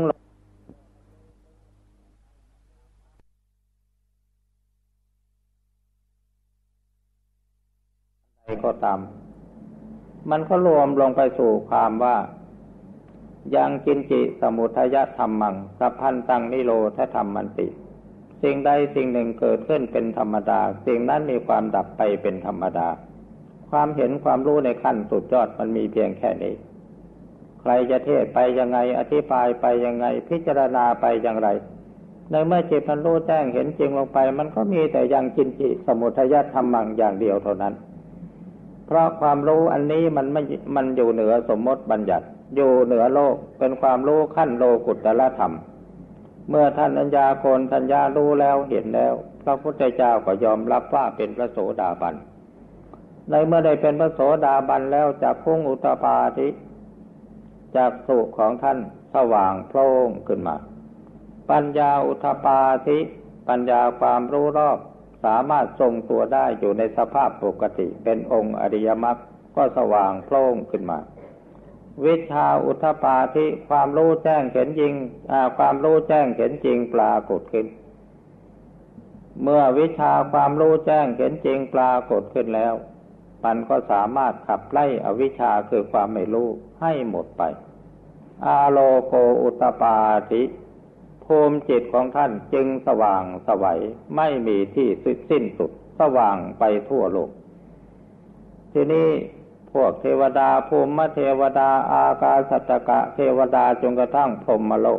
ใดก็ตามมันก็รวมลงไปสู่ความว่ายังกินจิสมุทัยธรรมังสัพพันตังนิโรธธรรมมันติสิ่งใดสิ่งหนึ่งเกิดขึ้นเป็นธรรมดาสิ่งนั้นมีความดับไปเป็นธรรมดาความเห็นความรู้ในขั้นสุดยอดมันมีเพียงแค่นี้ใครจะเทศไปยังไงอธิบายไปยังไงพิจารณาไปอย่างไรในเมื่อจิตมันรู้แจ้งเห็นจริงลงไปมันก็มีแต่ยังกินจิสมุทัยธรรมังอย่างเดียวเท่านั้นเพราะความรู้อันนี้มันอยู่เหนือสมมติบัญญัติอยู่เหนือโลกเป็นความรู้ขั้นโลกุตตรธรรมเมื่อท่านอัญญาโกณทัญญารู้แล้วเห็นแล้วพระพุทธเจ้าก็ยอมรับว่าเป็นพระโสดาบันในเมื่อได้เป็นพระโสดาบันแล้วจากพุ่งอุตตปาธิจากสุของท่านสว่างโพล่งขึ้นมาปัญญาอุทธปาธิปัญญาความรู้รอบสามารถทรงตัวได้อยู่ในสภาพปกติเป็นองค์อริยมรรคก็สว่างโพล่งขึ้นมาวิชชาอุทธปาธิความรู้แจ้งเห็นจริงความรู้แจ้งเห็นจริงปรากฏขึ้นเมื่อวิชชาความรู้แจ้งเห็นจริงปรากฏขึ้นแล้วมันก็สามารถขับไล่อวิชชาคือความไม่รู้ให้หมดไปอาโลโกอุตตปาธิภูมิจิตของท่านจึงสว่างไสวไม่มีที่สิ้นสุดสว่างไปทั่วโลกทีนี้พวกเทวดาภูมิเทวดาอากาสัตตกะเทวดาจนกระทั่งพรหมโลก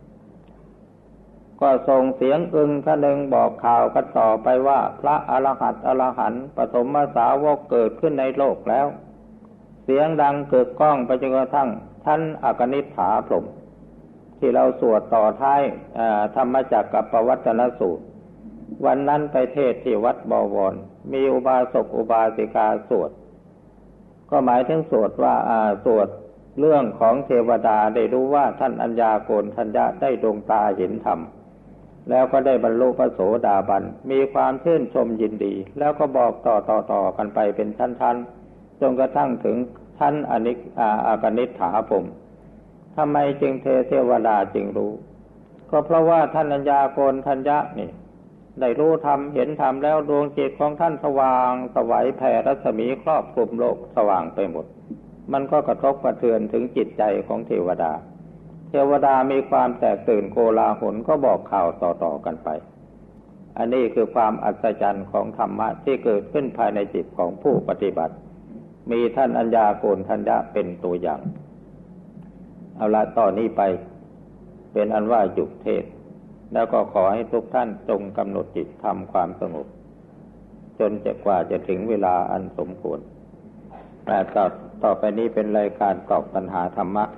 ก็ส่งเสียงอึงคนึงบอกข่าวกันต่อไปว่าพระอรหันต์ปฐมสาวกเกิดขึ้นในโลกแล้วเสียงดังกึกก้องไปจนกระทั่งท่านอกนิษฐาพรหมที่เราสวดต่อท้ายธรรมจักรกับปวัตตนสูตรวันนั้นไปเทศที่วัดบวรมีอุบาสกอุบาสิกาสวดก็หมายถึงสวดว่าสวดเรื่องของเทวดาได้รู้ว่าท่านอัญญาโกณทัญญะได้ดวงตาเห็นธรรมแล้วก็ได้บรรลุพระโสดาบันมีความชื่นชมยินดีแล้วก็บอกต่อกันไปเป็นชั้นๆจนกระทั่งถึงท่านอกนิษฐาพรหมทำไมจึงเทวดาจึงรู้ก็เพราะว่าท่านอัญญาโกณทัญญะนี่ได้รู้ธรรมเห็นธรรมแล้วดวงจิตของท่านสว่างไสวแผ่รัศมีครอบคลุมโลกสว่างไปหมดมันก็กระทบกระเทือนถึงจิตใจของเทวดามีความแตกตื่นโกลาหลก็บอกข่าวต่อกันไปอันนี้คือความอัศจรรย์ของธรรมะที่เกิดขึ้นภายในจิตของผู้ปฏิบัติมีท่านอัญญาโกณทัญญะเป็นตัวอย่างเอาละต่อนนี้ไปเป็นอันว่าหยุดเทศแล้วก็ขอให้ทุกท่านจงกำหนดจิตทำความสงบจนกว่าจะถึงเวลาอันสมควรแต่ต่อไปนี้เป็นรายการตอบปัญหาธรรมะ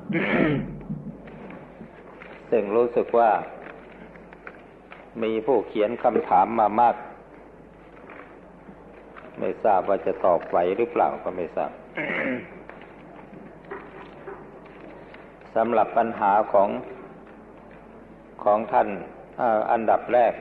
ซึ่งรู้สึกว่ามีผู้เขียนคำถามมามากไม่ทราบว่าจะตอบไหวหรือเปล่าก็ไม่ทราบ สำหรับปัญหาของท่านอันดับแรก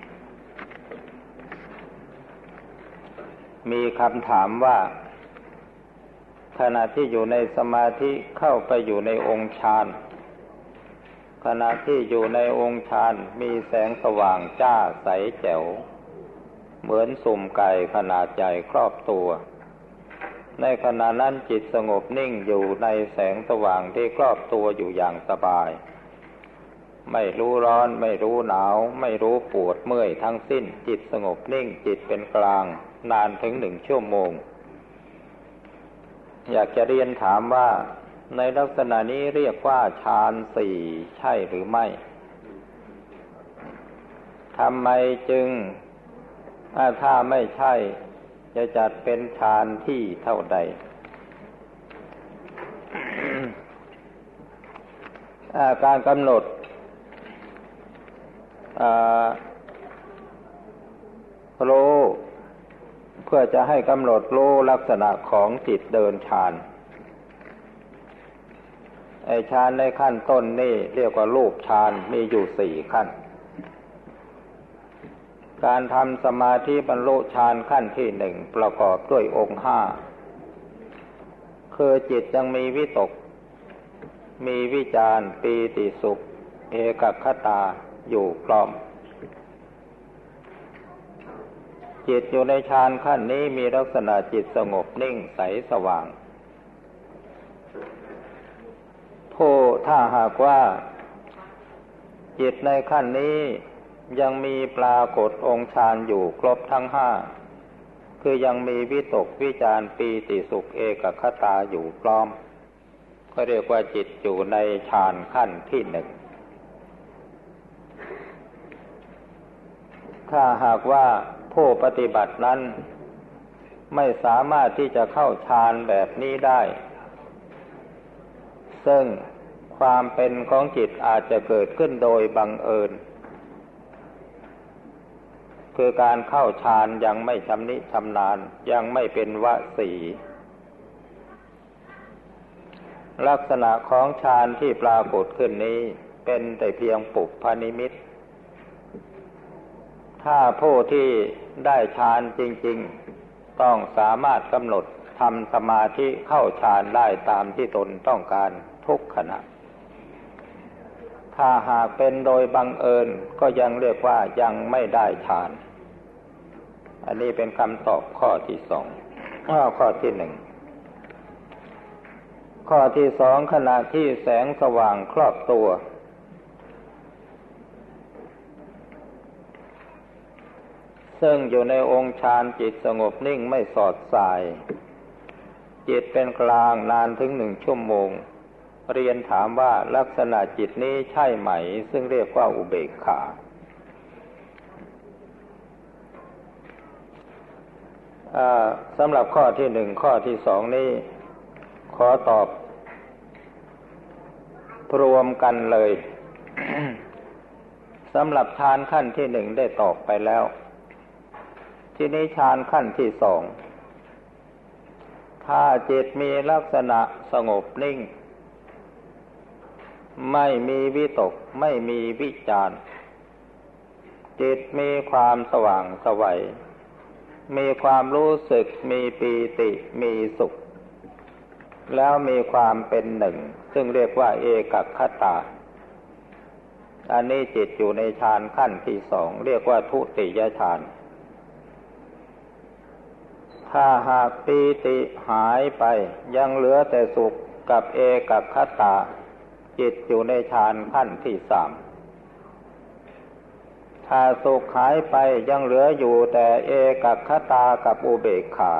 มีคำถามว่าขณะที่อยู่ในสมาธิเข้าไปอยู่ในองค์ฌานขณะที่อยู่ในองค์ฌานมีแสงสว่างจ้าใสแจ๋วเหมือนสุ่มไก่ขนาดใหญ่ครอบตัวในขณะนั้นจิตสงบนิ่งอยู่ในแสงสว่างที่ครอบตัวอยู่อย่างสบายไม่รู้ร้อนไม่รู้หนาวไม่รู้ปวดเมื่อยทั้งสิ้นจิตสงบนิ่งจิตเป็นกลางนานถึง1 ชั่วโมงอยากจะเรียนถามว่าในลักษณะนี้เรียกว่าฌาน4ใช่หรือไม่ทำไมจึงถ้าไม่ใช่จะจัดเป็นฌานที่เท่าใด การกำหนดรู้เพื่อจะให้กำหนดรู้ลักษณะของจิตเดินฌานฌานในขั้นต้นนี่เรียกว่ารูปฌานมีอยู่4ขั้นการทำสมาธิบรรลุฌานขั้นที่1ประกอบด้วยองค์5คือจิตยังมีวิตกมีวิจารปีติสุขเอกคตาอยู่พร้อมจิตอยู่ในฌานขั้นนี้มีลักษณะจิตสงบนิ่งใสสว่างถ้าหากว่าจิตในขั้นนี้ยังมีปรากฏองค์ฌานอยู่ครบทั้งห้าคือยังมีวิตกวิจารปีติสุขเอกคตาอยู่พร้อมก็เรียกว่าจิตอยู่ในฌานขั้นที่หนึ่งถ้าหากว่าผู้ปฏิบัตินั้นไม่สามารถที่จะเข้าฌานแบบนี้ได้ซึ่งความเป็นของจิตอาจจะเกิดขึ้นโดยบังเอิญคือการเข้าฌานยังไม่ชำนิชำนาญยังไม่เป็นวสีลักษณะของฌานที่ปรากฏขึ้นนี้เป็นแต่เพียงปุพพนิมิตถ้าผู้ที่ได้ฌานจริงๆต้องสามารถกำหนดทำสมาธิเข้าฌานได้ตามที่ตนต้องการทุกขณะถ้าหากเป็นโดยบังเอิญก็ยังเรียกว่ายังไม่ได้ฌานอันนี้เป็นคำตอบข้อที่สองข้อที่หนึ่งข้อที่สองขณะที่แสงสว่างครอบตัวซึ่งอยู่ในองค์ฌานจิตสงบนิ่งไม่สอดสายจิตเป็นกลางนานถึง1 ชั่วโมงเรียนถามว่าลักษณะจิตนี้ใช่ไหมซึ่งเรียกว่าอุเบกขาสำหรับข้อที่1ข้อที่2นี้ขอตอบรวมกันเลย สำหรับฌานขั้นที่1ได้ตอบไปแล้วทีนี้ฌานขั้นที่2ถ้าจิตมีลักษณะสงบนิ่งไม่มีวิตกไม่มีวิจารจิตมีความสว่างไสวมีความรู้สึกมีปีติมีสุขแล้วมีความเป็นหนึ่งซึ่งเรียกว่าเอกคตาอันนี้จิตอยู่ในฌานขั้นที่2เรียกว่าทุติยฌานถ้าหากปีติหายไปยังเหลือแต่สุขกับเอกคตาจิตอยู่ในฌานขั้นที่3ถ้าสุขหายไปยังเหลืออยู่แต่เอกคตากับอุเบกขา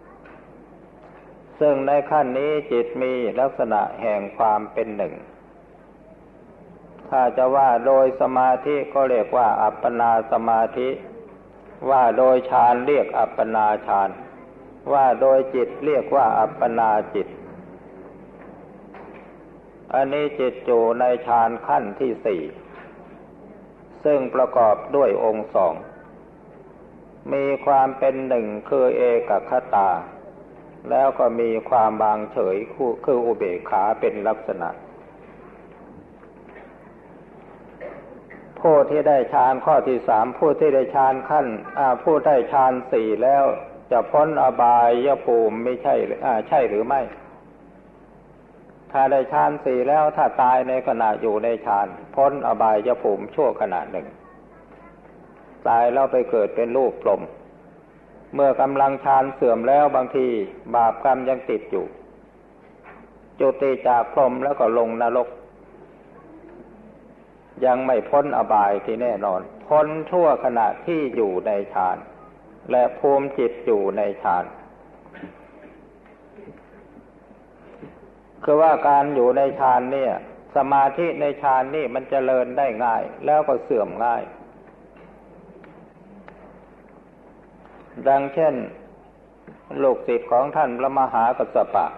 ซึ่งในขั้นนี้จิตมีลักษณะแห่งความเป็นหนึ่งถ้าจะว่าโดยสมาธิก็เรียกว่าอัปปนาสมาธิว่าโดยฌานเรียกอัปปนาฌานว่าโดยจิตเรียกว่าอัปปนาจิตอันนี้จิตอยู่ในฌานขั้นที่4ซึ่งประกอบด้วยองค์2มีความเป็นหนึ่งคือเอกคตาแล้วก็มีความวางเฉยคืออุเบกขาเป็นลักษณะผู้ที่ได้ฌานข้อที่3ผู้ที่ได้ฌานขั้นผู้ได้ฌาน4แล้วจะพ้นอบายภูมิไม่ใช่ใช่หรือไม่ถ้าได้ฌาน4แล้วถ้าตายในขณะอยู่ในฌานพ้นอบายภูมิชั่วขณะหนึ่งตายแล้วไปเกิดเป็นรูปพรหมเมื่อกำลังฌานเสื่อมแล้วบางทีบาปกรรมยังติดอยู่จุติจากพรหมแล้วก็ลงนรกยังไม่พ้นอบายที่แน่นอนพ้นชั่วขณะที่อยู่ในฌานและภูมิจิตอยู่ในฌานคือว่าการอยู่ในฌานเนี่ยสมาธิในฌานนี่มันเจริญได้ง่ายแล้วก็เสื่อมง่ายดังเช่นลูกศิษย์ของท่านพระมหากัสสปะ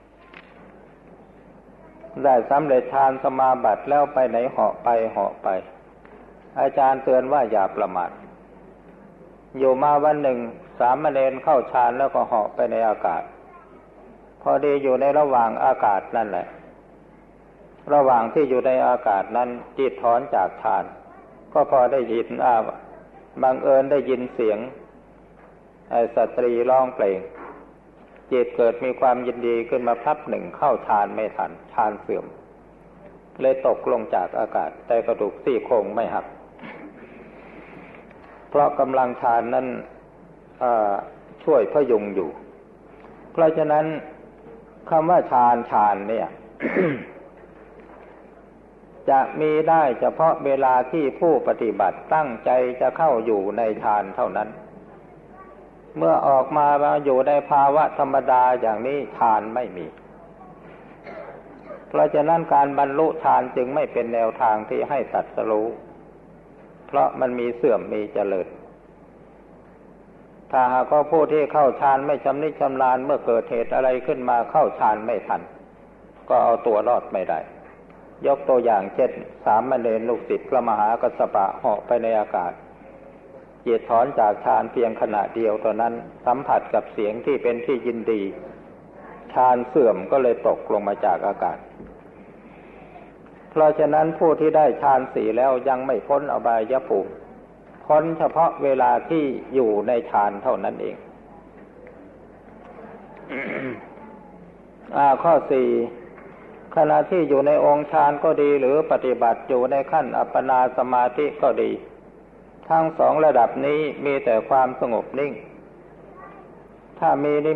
ได้สำเร็จฌานสมาบัติแล้วไปไหนเหาะไปอาจารย์เตือนว่าอย่าประมาทอยู่มาวันหนึ่งสามเณรเข้าฌานแล้วก็เหาะไปในอากาศพอดีอยู่ในระหว่างอากาศนั่นแหละระหว่างที่อยู่ในอากาศนั้นจิตถอนจากฌานก็พอได้ยินบังเอิญได้ยินเสียงสตรีร้องเพลงจิตเกิดมีความยินดีขึ้นมาพับหนึ่งเข้าฌานไม่ทันฌานเสื่อมเลยตกลงจากอากาศแต่กระดูกซี่โครงไม่หักเพราะกำลังฌานนั้นช่วยพยุงอยู่เพราะฉะนั้นคำว่าฌานเนี่ยจะมีได้เฉพาะเวลาที่ผู้ปฏิบัติตั้งใจจะเข้าอยู่ในฌานเท่านั้นเมื่อออกมาอยู่ในภาวะธรรมดาอย่างนี้ฌานไม่มีเพราะฉะนั้นการบรรลุฌานจึงไม่เป็นแนวทางที่ให้ตรัสรู้เพราะมันมีเสื่อมมีเจริญถ้าหากว่าผู้ที่เข้าฌานไม่ชำนิชำนาญเมื่อเกิดเหตุอะไรขึ้นมาเข้าฌานไม่ทันก็เอาตัวรอดไม่ได้ยกตัวอย่างเช่นสามเณรลูกศิษย์พระมหากัสสปะเหาะไปในอากาศจิตถอนจากฌานเพียงขณะเดียวเท่านั้นสัมผัสกับเสียงที่เป็นที่ยินดีฌานเสื่อมก็เลยตกลงมาจากอากาศเพราะฉะนั้นผู้ที่ได้ฌานสี่แล้วยังไม่พ้นอบายภูมิพ้นเฉพาะเวลาที่อยู่ในฌานเท่านั้นเอง ข้อสี่ขณะที่อยู่ในองค์ฌานก็ดีหรือปฏิบัติอยู่ในขั้นอัปปนาสมาธิก็ดีทั้งสองระดับนี้มีแต่ความสงบนิ่งถ้ามีนิ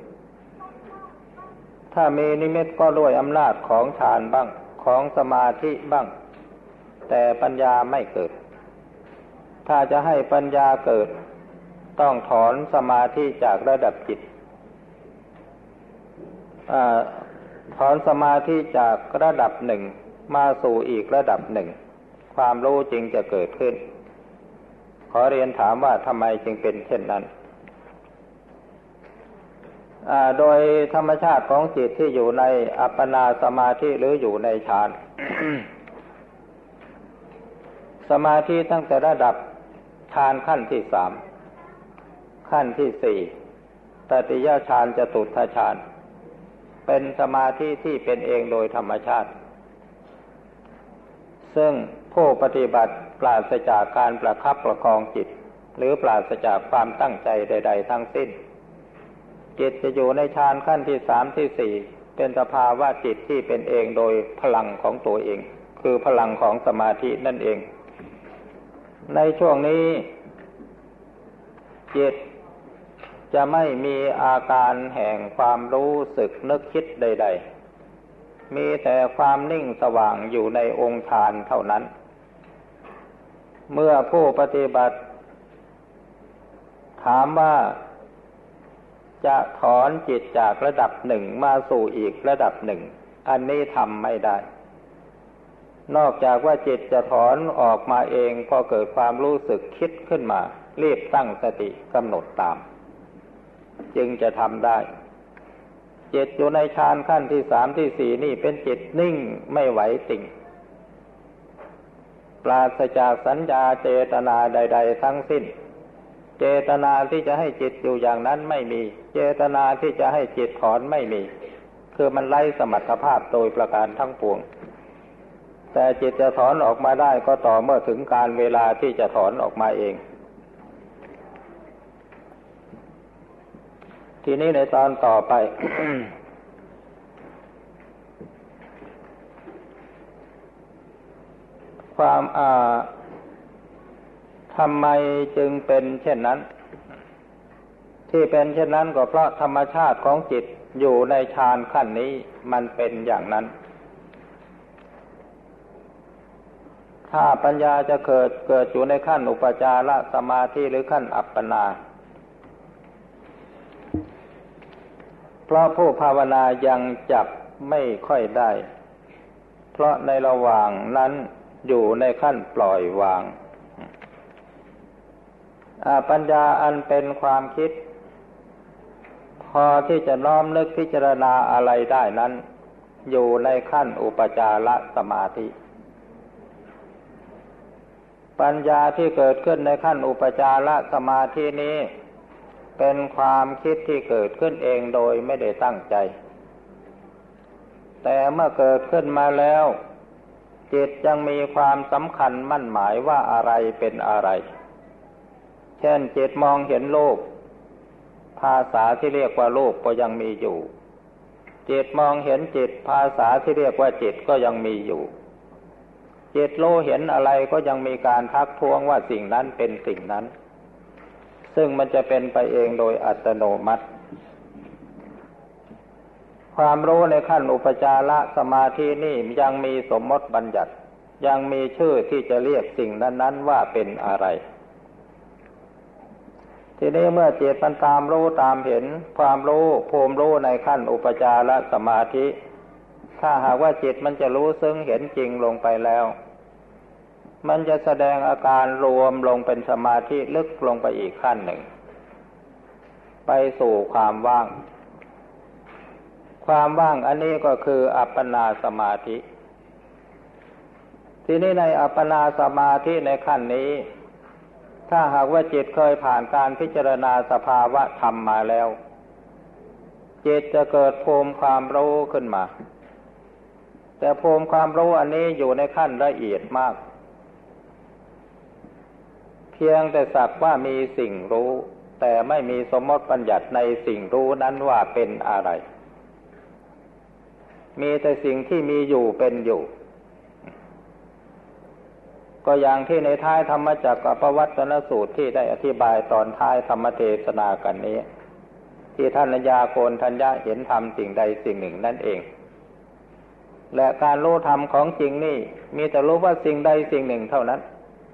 มิตก็ด้วยอำนาจของฌานบ้างของสมาธิบ้างแต่ปัญญาไม่เกิดถ้าจะให้ปัญญาเกิดต้องถอนสมาธิจากระดับจิตถอนสมาธิจากระดับหนึ่งมาสู่อีกระดับหนึ่งความรู้จึงจะเกิดขึ้นขอเรียนถามว่าทำไมจึงเป็นเช่นนั้นโดยธรรมชาติของจิตที่อยู่ในอัปปนาสมาธิหรืออยู่ในฌาน สมาธิตั้งแต่ระดับฌานขั้นที่สามขั้นที่สี่ตติยฌานจตุตถฌานเป็นสมาธิที่เป็นเองโดยธรรมชาติซึ่งผู้ปฏิบัติปราศจากการประคับประคองจิตหรือปราศจากความตั้งใจใดๆทั้งสิ้นจิตจะอยู่ในฌานขั้นที่สามที่สี่เป็นสภาวะจิตที่เป็นเองโดยพลังของตัวเองคือพลังของสมาธินั่นเองในช่วงนี้จิตจะไม่มีอาการแห่งความรู้สึกนึกคิดใดๆมีแต่ความนิ่งสว่างอยู่ในองค์ฌานเท่านั้นเมื่อผู้ปฏิบัติถามว่าจะถอนจิตจากระดับหนึ่งมาสู่อีกระดับหนึ่งอันนี้ทำไม่ได้นอกจากว่าจิตจะถอนออกมาเองพอเกิดความรู้สึกคิดขึ้นมารีบตั้งสติกำหนดตามจึงจะทำได้จิตอยู่ในฌานขั้นที่สามที่สี่นี่เป็นจิตนิ่งไม่ไหวติ่งปราศจากสัญญาเจตนาใดๆทั้งสิ้นเจตนาที่จะให้จิตอยู่อย่างนั้นไม่มีเจตนาที่จะให้จิตถอนไม่มีคือมันไร้สมรรถภาพโดยประการทั้งปวงแต่จิตจะถอนออกมาได้ก็ต่อเมื่อถึงการเวลาที่จะถอนออกมาเองทีนี้ในตอนต่อไป ความทำไมจึงเป็นเช่นนั้นที่เป็นเช่นนั้นก็เพราะธรรมชาติของจิตอยู่ในฌานขั้นนี้มันเป็นอย่างนั้นถ้าปัญญาจะเกิดอยู่ในขั้นอุปจารสมาธิหรือขั้นอัปปนาเพราะผู้ภาวนายังจับไม่ค่อยได้เพราะในระหว่างนั้นอยู่ในขั้นปล่อยวางปัญญาอันเป็นความคิดพอที่จะน้อมนึกพิจารณาอะไรได้นั้นอยู่ในขั้นอุปจารสมาธิปัญญาที่เกิดขึ้นในขั้นอุปจารสมาธินี้เป็นความคิดที่เกิดขึ้นเองโดยไม่ได้ตั้งใจแต่เมื่อเกิดขึ้นมาแล้วจิตยังมีความสำคัญมั่นหมายว่าอะไรเป็นอะไรเช่นจิตมองเห็นรูปภาษาที่เรียกว่ารูปก็ยังมีอยู่จิตมองเห็นจิตภาษาที่เรียกว่าจิตก็ยังมีอยู่จิตรู้เห็นอะไรก็ยังมีการทักท้วงว่าสิ่งนั้นเป็นสิ่งนั้นซึ่งมันจะเป็นไปเองโดยอัตโนมัติความรู้ในขั้นอุปจารสมาธินี่ยังมีสมมติบัญญัติยังมีชื่อที่จะเรียกสิ่งนั้นๆว่าเป็นอะไรทีนี้เมื่อจิตมันตามรู้ตามเห็นความรู้ภูมิรู้ในขั้นอุปจารสมาธิถ้าหากว่าจิตมันจะรู้ซึ้งเห็นจริงลงไปแล้วมันจะแสดงอาการรวมลงเป็นสมาธิลึกลงไปอีกขั้นหนึ่งไปสู่ความว่างความว่างอันนี้ก็คืออัปปนาสมาธิทีนี้ในอัปปนาสมาธิในขั้นนี้ถ้าหากว่าจิตเคยผ่านการพิจารณาสภาวะธรรมมาแล้วจิตจะเกิดภูมิความรู้ขึ้นมาแต่ภูมิความรู้อันนี้อยู่ในขั้นละเอียดมากเพียงแต่สักว่ามีสิ่งรู้แต่ไม่มีสมมติบัญญัติในสิ่งรู้นั้นว่าเป็นอะไรมีแต่สิ่งที่มีอยู่เป็นอยู่ก็อย่างที่ในท้ายธรรมจักรปวัตตนสูตรที่ได้อธิบายตอนท้ายธรรมเทศนากันนี้ที่ท่านอัญญาโกณฑัญญะเห็นธรรมสิ่งใดสิ่งหนึ่งนั่นเองและการรู้ธรรมของจริงนี่มีแต่รู้ว่าสิ่งใดสิ่งหนึ่งเท่านั้น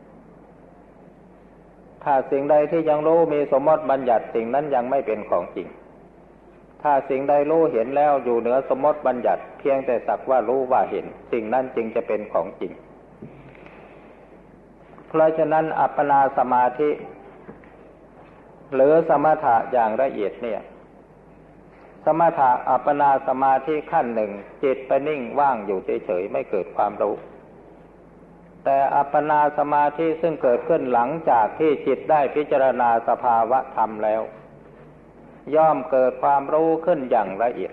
ถ้าสิ่งใดที่ยังรู้มีสมมติบัญญัติสิ่งนั้นยังไม่เป็นของจริงถ้าสิ่งใดรู้เห็นแล้วอยู่เหนือสมมติบัญญัติเพียงแต่สักว่ารู้ว่าเห็นสิ่งนั้นจึงจะเป็นของจริงเพราะฉะนั้นอัปปนาสมาธิหรือสมถะอย่างละเอียดเนี่ยสมถะอัปปนาสมาธิขั้นหนึ่งจิตไปนิ่งว่างอยู่เฉยๆไม่เกิดความรู้แต่อัปปนาสมาธิซึ่งเกิดขึ้นหลังจากที่จิตได้พิจารณาสภาวะธรรมแล้วย่อมเกิดความรู้ขึ้นอย่างละเอียด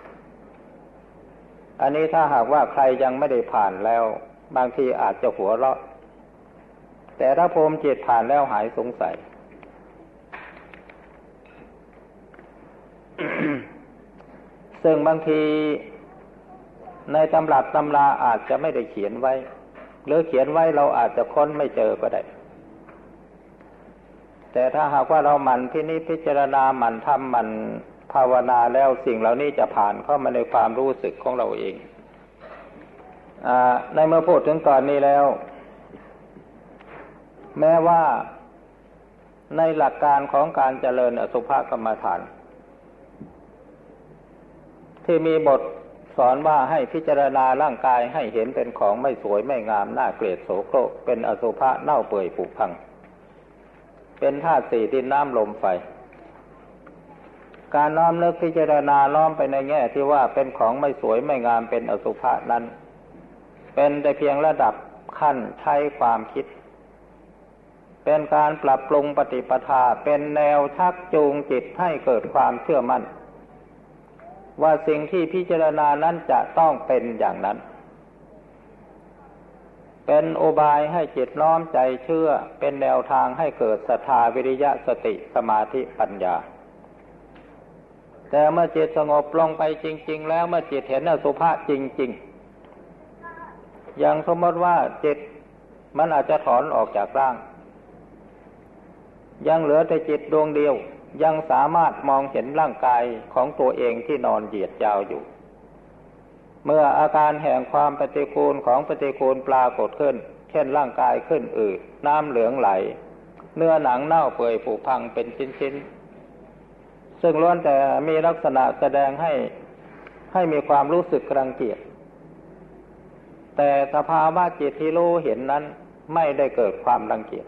อันนี้ถ้าหากว่าใครยังไม่ได้ผ่านแล้วบางทีอาจจะหัวเราะแต่ถ้าภูมิจิตผ่านแล้วหายสงสัย ซึ่งบางทีในตำรับตำราอาจจะไม่ได้เขียนไว้หรือเขียนไว้เราอาจจะค้นไม่เจอก็ได้แต่ถ้าหากว่าเราหมั่นพิจารณาหมั่นทำหมั่นภาวนาแล้วสิ่งเหล่านี้จะผ่านเข้ามาในความรู้สึกของเราเองในเมื่อพูดถึงตอนนี้แล้วแม้ว่าในหลักการของการเจริญอสุภกรรมฐานที่มีบทสอนว่าให้พิจารณาร่างกายให้เห็นเป็นของไม่สวยไม่งามน่าเกลียดโสโครกเป็นอสุภะเน่าเปื่อยผุพังเป็นธาตุสี่ดินน้ำลมไฟการน้อมนึกพิจารณาน้อมไปในแง่ที่ว่าเป็นของไม่สวยไม่งามเป็นอสุภะนั้นเป็นแต่เพียงระดับขั้นใช้ความคิดเป็นการปรับปรุงปฏิปทาเป็นแนวชักจูงจิตให้เกิดความเชื่อมั่นว่าสิ่งที่พิจารณานั้นจะต้องเป็นอย่างนั้นเป็นอุบายให้จิตน้อมใจเชื่อเป็นแนวทางให้เกิดศรัทธาวิริยะสติสมาธิปัญญาแต่เมื่อจิตสงบลงไปจริงๆแล้วเมื่อจิตเห็นอสุภะจริงๆอย่างสมมติว่าจิตมันอาจจะถอนออกจากร่างยังเหลือแต่จิตดวงเดียวยังสามารถมองเห็นร่างกายของตัวเองที่นอนเหยียดยาวอยู่เมื่ออาการแห่งความปฏิกูลของปฏิกูลปรากฏขึ้นเช่นร่างกายขึ้นอืดน้ำเหลืองไหลเนื้อหนังเน่าเปื่อยผุพังเป็นชิ้นๆซึ่งล้วนแต่มีลักษณะแสดงให้มีความรู้สึกรังเกียจแต่สภาวะจิตที่รู้เห็นนั้นไม่ได้เกิดความรังเกียจ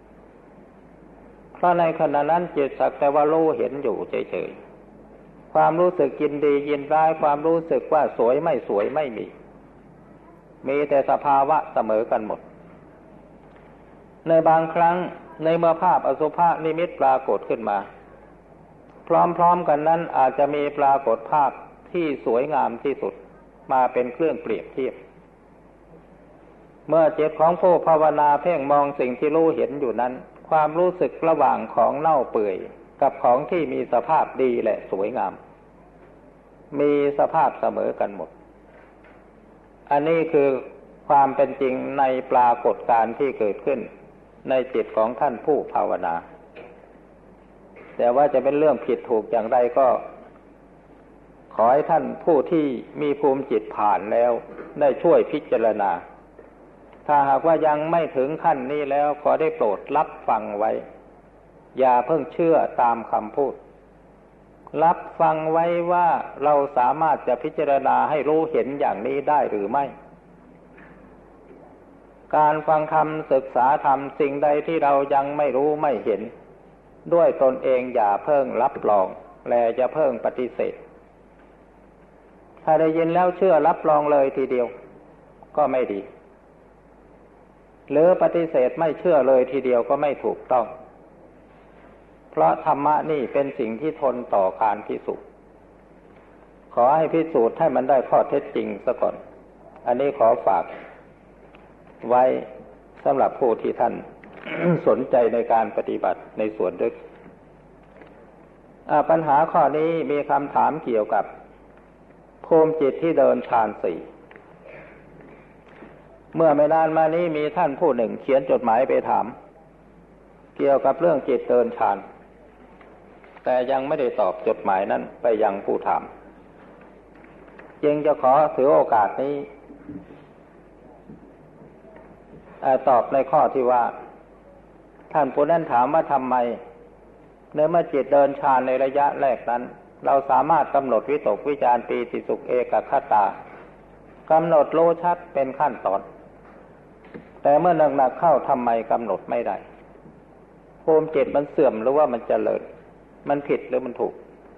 เพราะในขณะนั้นจิตสักแต่ว่ารู้เห็นอยู่เฉยๆความรู้สึกยินดียินร้ายความรู้สึกว่าสวยไม่สวยไม่มีแต่สภาวะเสมอกันหมดในบางครั้งในเมื่อภาพอสุภะนิมิตปรากฏขึ้นมาพร้อมๆกันนั้นอาจจะมีปรากฏภาพที่สวยงามที่สุดมาเป็นเครื่องเปรียบเทียบเมื่อจิตของผู้ภาวนาเพ่งมองสิ่งที่รู้เห็นอยู่นั้นความรู้สึกระหว่างของเน่าเปื่อยกับของที่มีสภาพดีและสวยงามมีสภาพเสมอกันหมดอันนี้คือความเป็นจริงในปรากฏการณ์ที่เกิดขึ้นในจิตของท่านผู้ภาวนาแต่ว่าจะเป็นเรื่องผิดถูกอย่างไรก็ขอให้ท่านผู้ที่มีภูมิจิตผ่านแล้วได้ช่วยพิจารณาถ้าหากว่ายังไม่ถึงขั้นนี้แล้วขอได้โปรดรับฟังไว้อย่าเพิ่งเชื่อตามคำพูดรับฟังไว้ว่าเราสามารถจะพิจารณาให้รู้เห็นอย่างนี้ได้หรือไม่การฟังธรรมศึกษาธรรมสิ่งใดที่เรายังไม่รู้ไม่เห็นด้วยตนเองอย่าเพิ่งรับรองและอย่าเพิ่งปฏิเสธถ้าได้ยินแล้วเชื่อรับรองเลยทีเดียวก็ไม่ดีหรือปฏิเสธไม่เชื่อเลยทีเดียวก็ไม่ถูกต้องเพราะธรรมะนี่เป็นสิ่งที่ทนต่อการพิสูจน์ขอให้พิสูจน์ให้มันได้ข้อเท็จจริงซะก่อนอันนี้ขอฝากไว้สำหรับผู้ที่ท่าน สนใจในการปฏิบัติในส่วนลึกปัญหาข้อนี้มีคำถามเกี่ยวกับภูมิจิตที่เดินฌานสี่เมื่อไม่นานมานี้มีท่านผู้หนึ่งเขียนจดหมายไปถามเกี่ยวกับเรื่องจิตเดินฌานแต่ยังไม่ได้ตอบจดหมายนั้นไปยังผู้ถามจึงจะขอถือโอกาสนี้ตอบในข้อที่ว่าท่านผู้นั้นถามว่าทำไมเมื่อจิตเดินฌานในระยะแรกนั้นเราสามารถกำหนดวิตกวิจารปีติสุขเอกคตากำหนดรู้ชัดเป็นขั้นตอนแต่เมื่อหนักๆเข้าทำไมกำหนดไม่ได้ภูมิจิตมันเสื่อมหรือว่ามันเจริญมันผิดหรือมันถูก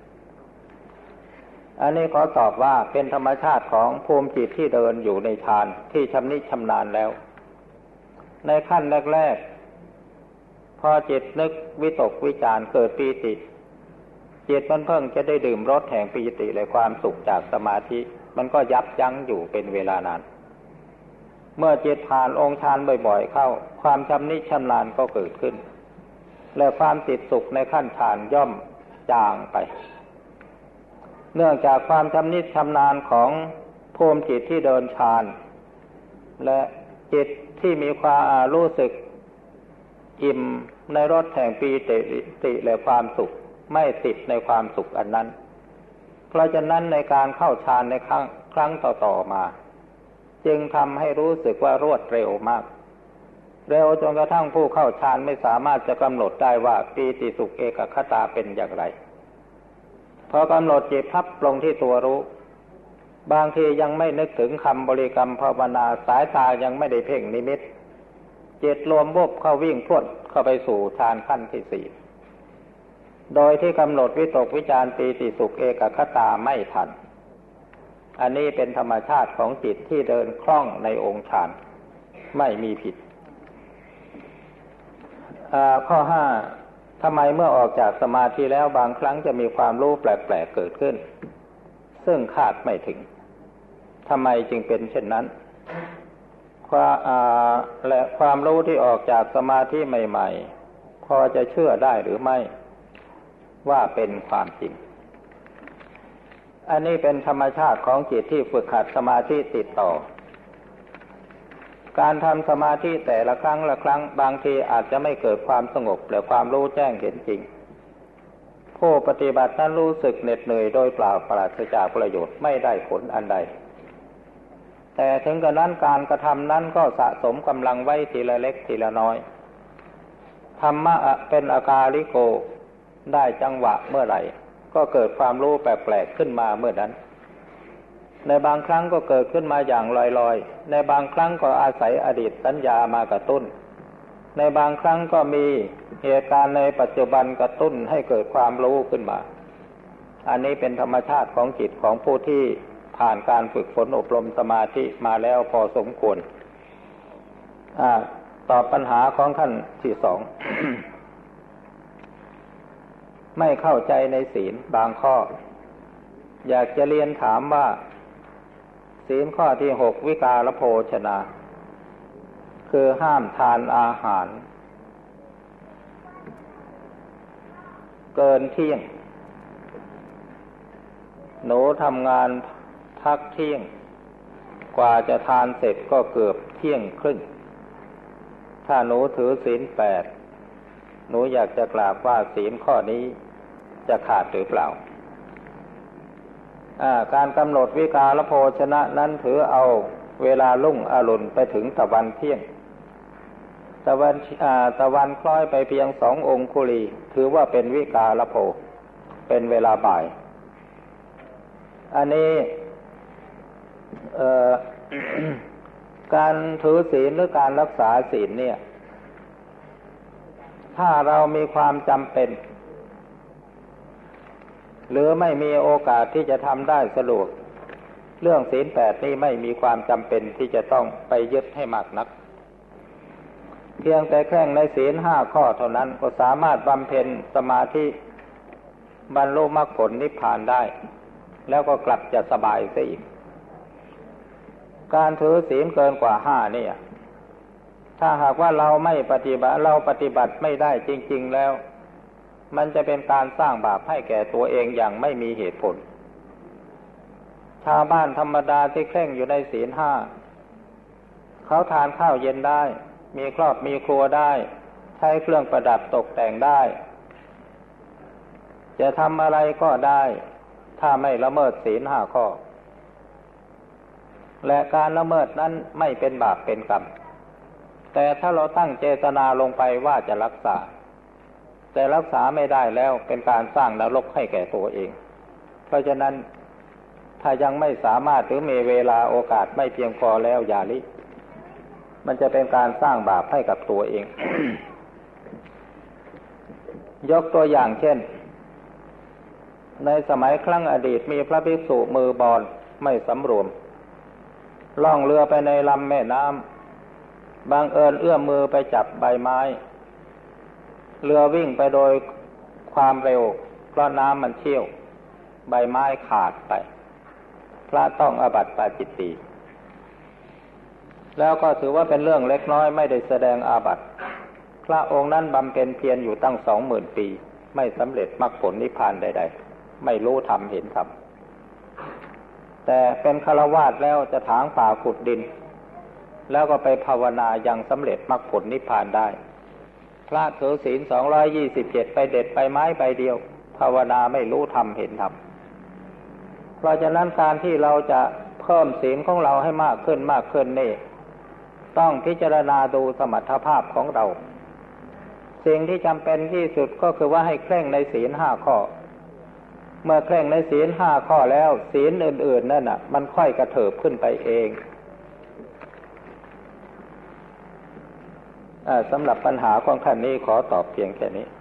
อันนี้ขอตอบว่าเป็นธรรมชาติของภูมิจิตที่เดินอยู่ในฌานที่ชำนิชำนาญแล้วในขั้นแรกๆพอจิตนึกวิตกวิจารเกิดปีติจิตมันเพิ่งจะได้ดื่มรสแห่งปีติและความสุขจากสมาธิมันก็ยับยั้งอยู่เป็นเวลานานเมื่อจิตผ่านองค์ฌานบ่อยๆเข้าความชำนิชำนาญก็เกิดขึ้นและความติดสุขในขั้นฌานย่อมจางไปเนื่องจากความชำนิชำนาญของภูมิจิตที่เดินฌานและจิตที่มีความรู้สึกอิ่มในรสแห่งปีติและความสุขไม่ติดในความสุขอันนั้นเพราะฉะนั้นในการเข้าฌานในครั้งต่อๆมาจึงทำให้รู้สึกว่ารวดเร็วมากเร็วจนกระทั่งผู้เข้าฌานไม่สามารถจะกำหนดได้ว่าปีติสุขเอกคตาเป็นอย่างไรพอกำหนดจิตพับลงที่ตัวรู้บางทียังไม่นึกถึงคำบริกรรมภาวนาสายตายังไม่ได้เพ่งนิมิตจิตรวมวุบเข้าวิ่งพรวดเข้าไปสู่ฌานขั้นที่สี่โดยที่กำหนดวิตกวิจารปีติสุขเอกคตาไม่ทันอันนี้เป็นธรรมชาติของจิตที่เดินคล่องในองค์ฌานไม่มีผิดข้อห้าทำไมเมื่อออกจากสมาธิแล้วบางครั้งจะมีความรู้แปลกๆเกิดขึ้นซึ่งคาดไม่ถึงทำไมจึงเป็นเช่นนั้นและความรู้ที่ออกจากสมาธิใหม่ๆพอจะเชื่อได้หรือไม่ว่าเป็นความจริงอันนี้เป็นธรรมชาติของจิตที่ฝึกหัดสมาธิติดต่อการทำสมาธิแต่ละครั้งละครั้งบางทีอาจจะไม่เกิดความสงบหรือความรู้แจ้งเห็นจริงผู้ปฏิบัตินั้นรู้สึกเหน็ดเหนื่อยโดยเปล่าปราศจากประโยชน์ไม่ได้ผลอันใดแต่ถึงกระนั้นการกระทำนั้นก็สะสมกำลังไว้ทีละเล็กทีละน้อยธรรมะเป็นอากาลิโกได้จังหวะเมื่อไหร่ก็เกิดความรู้แปลกๆขึ้นมาเมื่อนั้นในบางครั้งก็เกิดขึ้นมาอย่างลอยๆในบางครั้งก็อาศัยอดีตสัญญามากระตุ้นในบางครั้งก็มีเหตุการณ์ในปัจจุบันกระตุ้นให้เกิดความรู้ขึ้นมาอันนี้เป็นธรรมชาติของจิตของผู้ที่ผ่านการฝึกฝนอบรมสมาธิมาแล้วพอสมควรตอบปัญหาของท่านที่สอง ไม่เข้าใจในศีลบางข้ออยากจะเรียนถามว่าศีลข้อที่6วิกาลโภชนาคือห้ามทานอาหารเกินเที่ยงหนูทำงานพักเที่ยงกว่าจะทานเสร็จก็เกือบเที่ยงครึ่งถ้าหนูถือศีล8หนูอยากจะกราบว่าศีลข้อนี้จะขาดหรือเปล่าการกำหนดวิกาลโภชนะนั้นถือเอาเวลารุ่งอรุณไปถึงตะวันเที่ยงตะวันคล้อยไปเพียง2 องคุลีถือว่าเป็นวิกาลโภเป็นเวลาบ่ายอันนี้การถือศีลหรือการรักษาศีลเนี่ยถ้าเรามีความจำเป็นหรือไม่มีโอกาสที่จะทำได้สะดวกเรื่องศีล 8นี่ไม่มีความจำเป็นที่จะต้องไปยึดให้มากนักเพียงแต่แค่ในศีล 5 ข้อเท่านั้นก็สามารถบำเพ็ญสมาธิบรรลุมรรคผลนิพพานได้แล้วก็กลับจะสบายซะอีกการถือศีลเกินกว่า5นี่ถ้าหากว่าเราไม่ปฏิบัติไม่ได้จริงๆแล้วมันจะเป็นการสร้างบาปให้แก่ตัวเองอย่างไม่มีเหตุผลชาวบ้านธรรมดาที่เคร่งอยู่ในศีล 5เขาทานข้าวเย็นได้มีครอบมีครัวได้ใช้เครื่องประดับตกแต่งได้จะทำอะไรก็ได้ถ้าไม่ละเมิดศีล 5 ข้อและการละเมิดนั้นไม่เป็นบาปเป็นกรรมแต่ถ้าเราตั้งเจตนาลงไปว่าจะรักษาแต่รักษาไม่ได้แล้วเป็นการสร้างนรกให้แก่ตัวเองเพราะฉะนั้นถ้ายังไม่สามารถหรือมีเวลาโอกาสไม่เพียงพอแล้วอย่าลิมันจะเป็นการสร้างบาปให้กับตัวเอง ยกตัวอย่างเช่นในสมัยครั้งอดีตมีพระภิกษุมือบอลไม่สำรวมล่องเรือไปในลำแม่น้ำบังเอิญเอื้อมมือไปจับใบไม้เรือวิ่งไปโดยความเร็วเพราะน้ำมันเชี่ยวใบไม้ขาดไปพระต้องอาบัติปาจิตตีแล้วก็ถือว่าเป็นเรื่องเล็กน้อยไม่ได้แสดงอาบัติพระองค์นั้นบำเพ็ญเพียรอยู่ตั้ง 20,000 ปีไม่สำเร็จมรรคผลนิพพานใดๆไม่รู้ธรรมเห็นธรรมแต่เป็นฆราวาสแล้วจะถางป่าขุดดินแล้วก็ไปภาวนายังสำเร็จมรรคผลนิพพานได้พระถือศีล227ไปเด็ดใบไม้ใบเดียวภาวนาไม่รู้ธรรมเห็นธรรมเพราะฉะนั้นการที่เราจะเพิ่มศีลของเราให้มากขึ้นนี่ต้องพิจารณาดูสมรรถภาพของเราสิ่งที่จำเป็นที่สุดก็คือว่าให้เคร่งในศีล 5 ข้อเมื่อเคร่งในศีล 5 ข้อแล้วศีลอื่นๆนั่นน่ะมันค่อยกระเถิบขึ้นไปเองสำหรับปัญหาของท่านนี้ขอตอบเพียงแค่นี้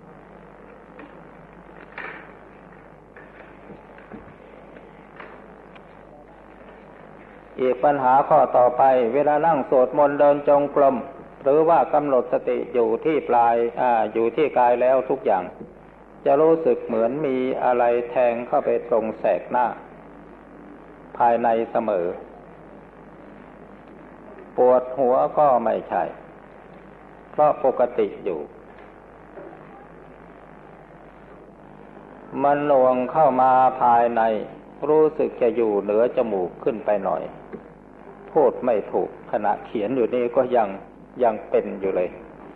อีกปัญหาข้อต่อไปเวลานั่งสวดมนต์เดินจงกรมหรือว่ากำหนดสติอยู่ที่ปลายอยู่ที่กายแล้วทุกอย่างจะรู้สึกเหมือนมีอะไรแทงเข้าไปตรงแสกหน้าภายในเสมอปวดหัวก็ไม่ใช่เพราะปกติอยู่มันหน่วงเข้ามาภายในรู้สึกจะอยู่เหนือจมูกขึ้นไปหน่อยพูดไม่ถูกขณะเขียนอยู่นี่ก็ยังเป็นอยู่เลย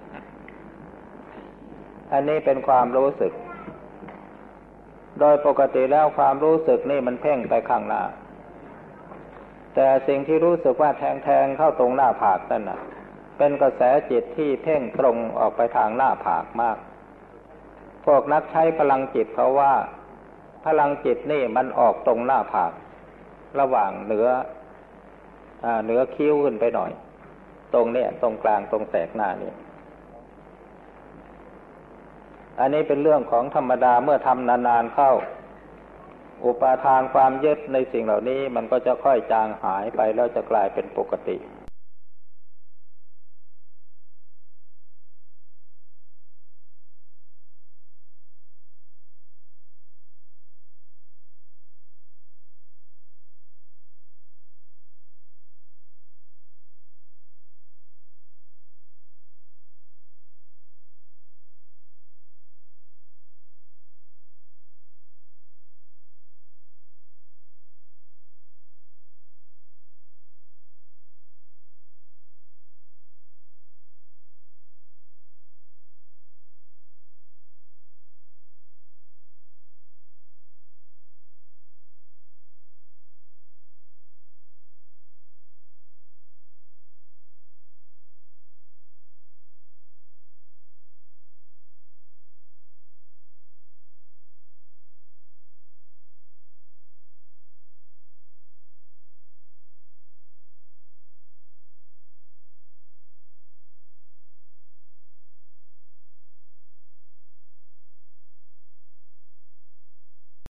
อันนี้เป็นความรู้สึกโดยปกติแล้วความรู้สึกนี่มันเพ่งไปข้างหน้าแต่สิ่งที่รู้สึกว่าแทงเข้าตรงหน้าผากนั่นน่ะเป็นกระแสจิตที่เพ่งตรงออกไปทางหน้าผากมากพวกนักใช้พลังจิตเขาว่าพลังจิตนี่มันออกตรงหน้าผากระหว่างเหนือคิ้วขึ้นไปหน่อยตรงเนี้ยตรงกลางตรงแสกหน้านี่อันนี้เป็นเรื่องของธรรมดาเมื่อทำนานๆเข้าอุปาทานความยึดในสิ่งเหล่านี้มันก็จะค่อยจางหายไปแล้วจะกลายเป็นปกติ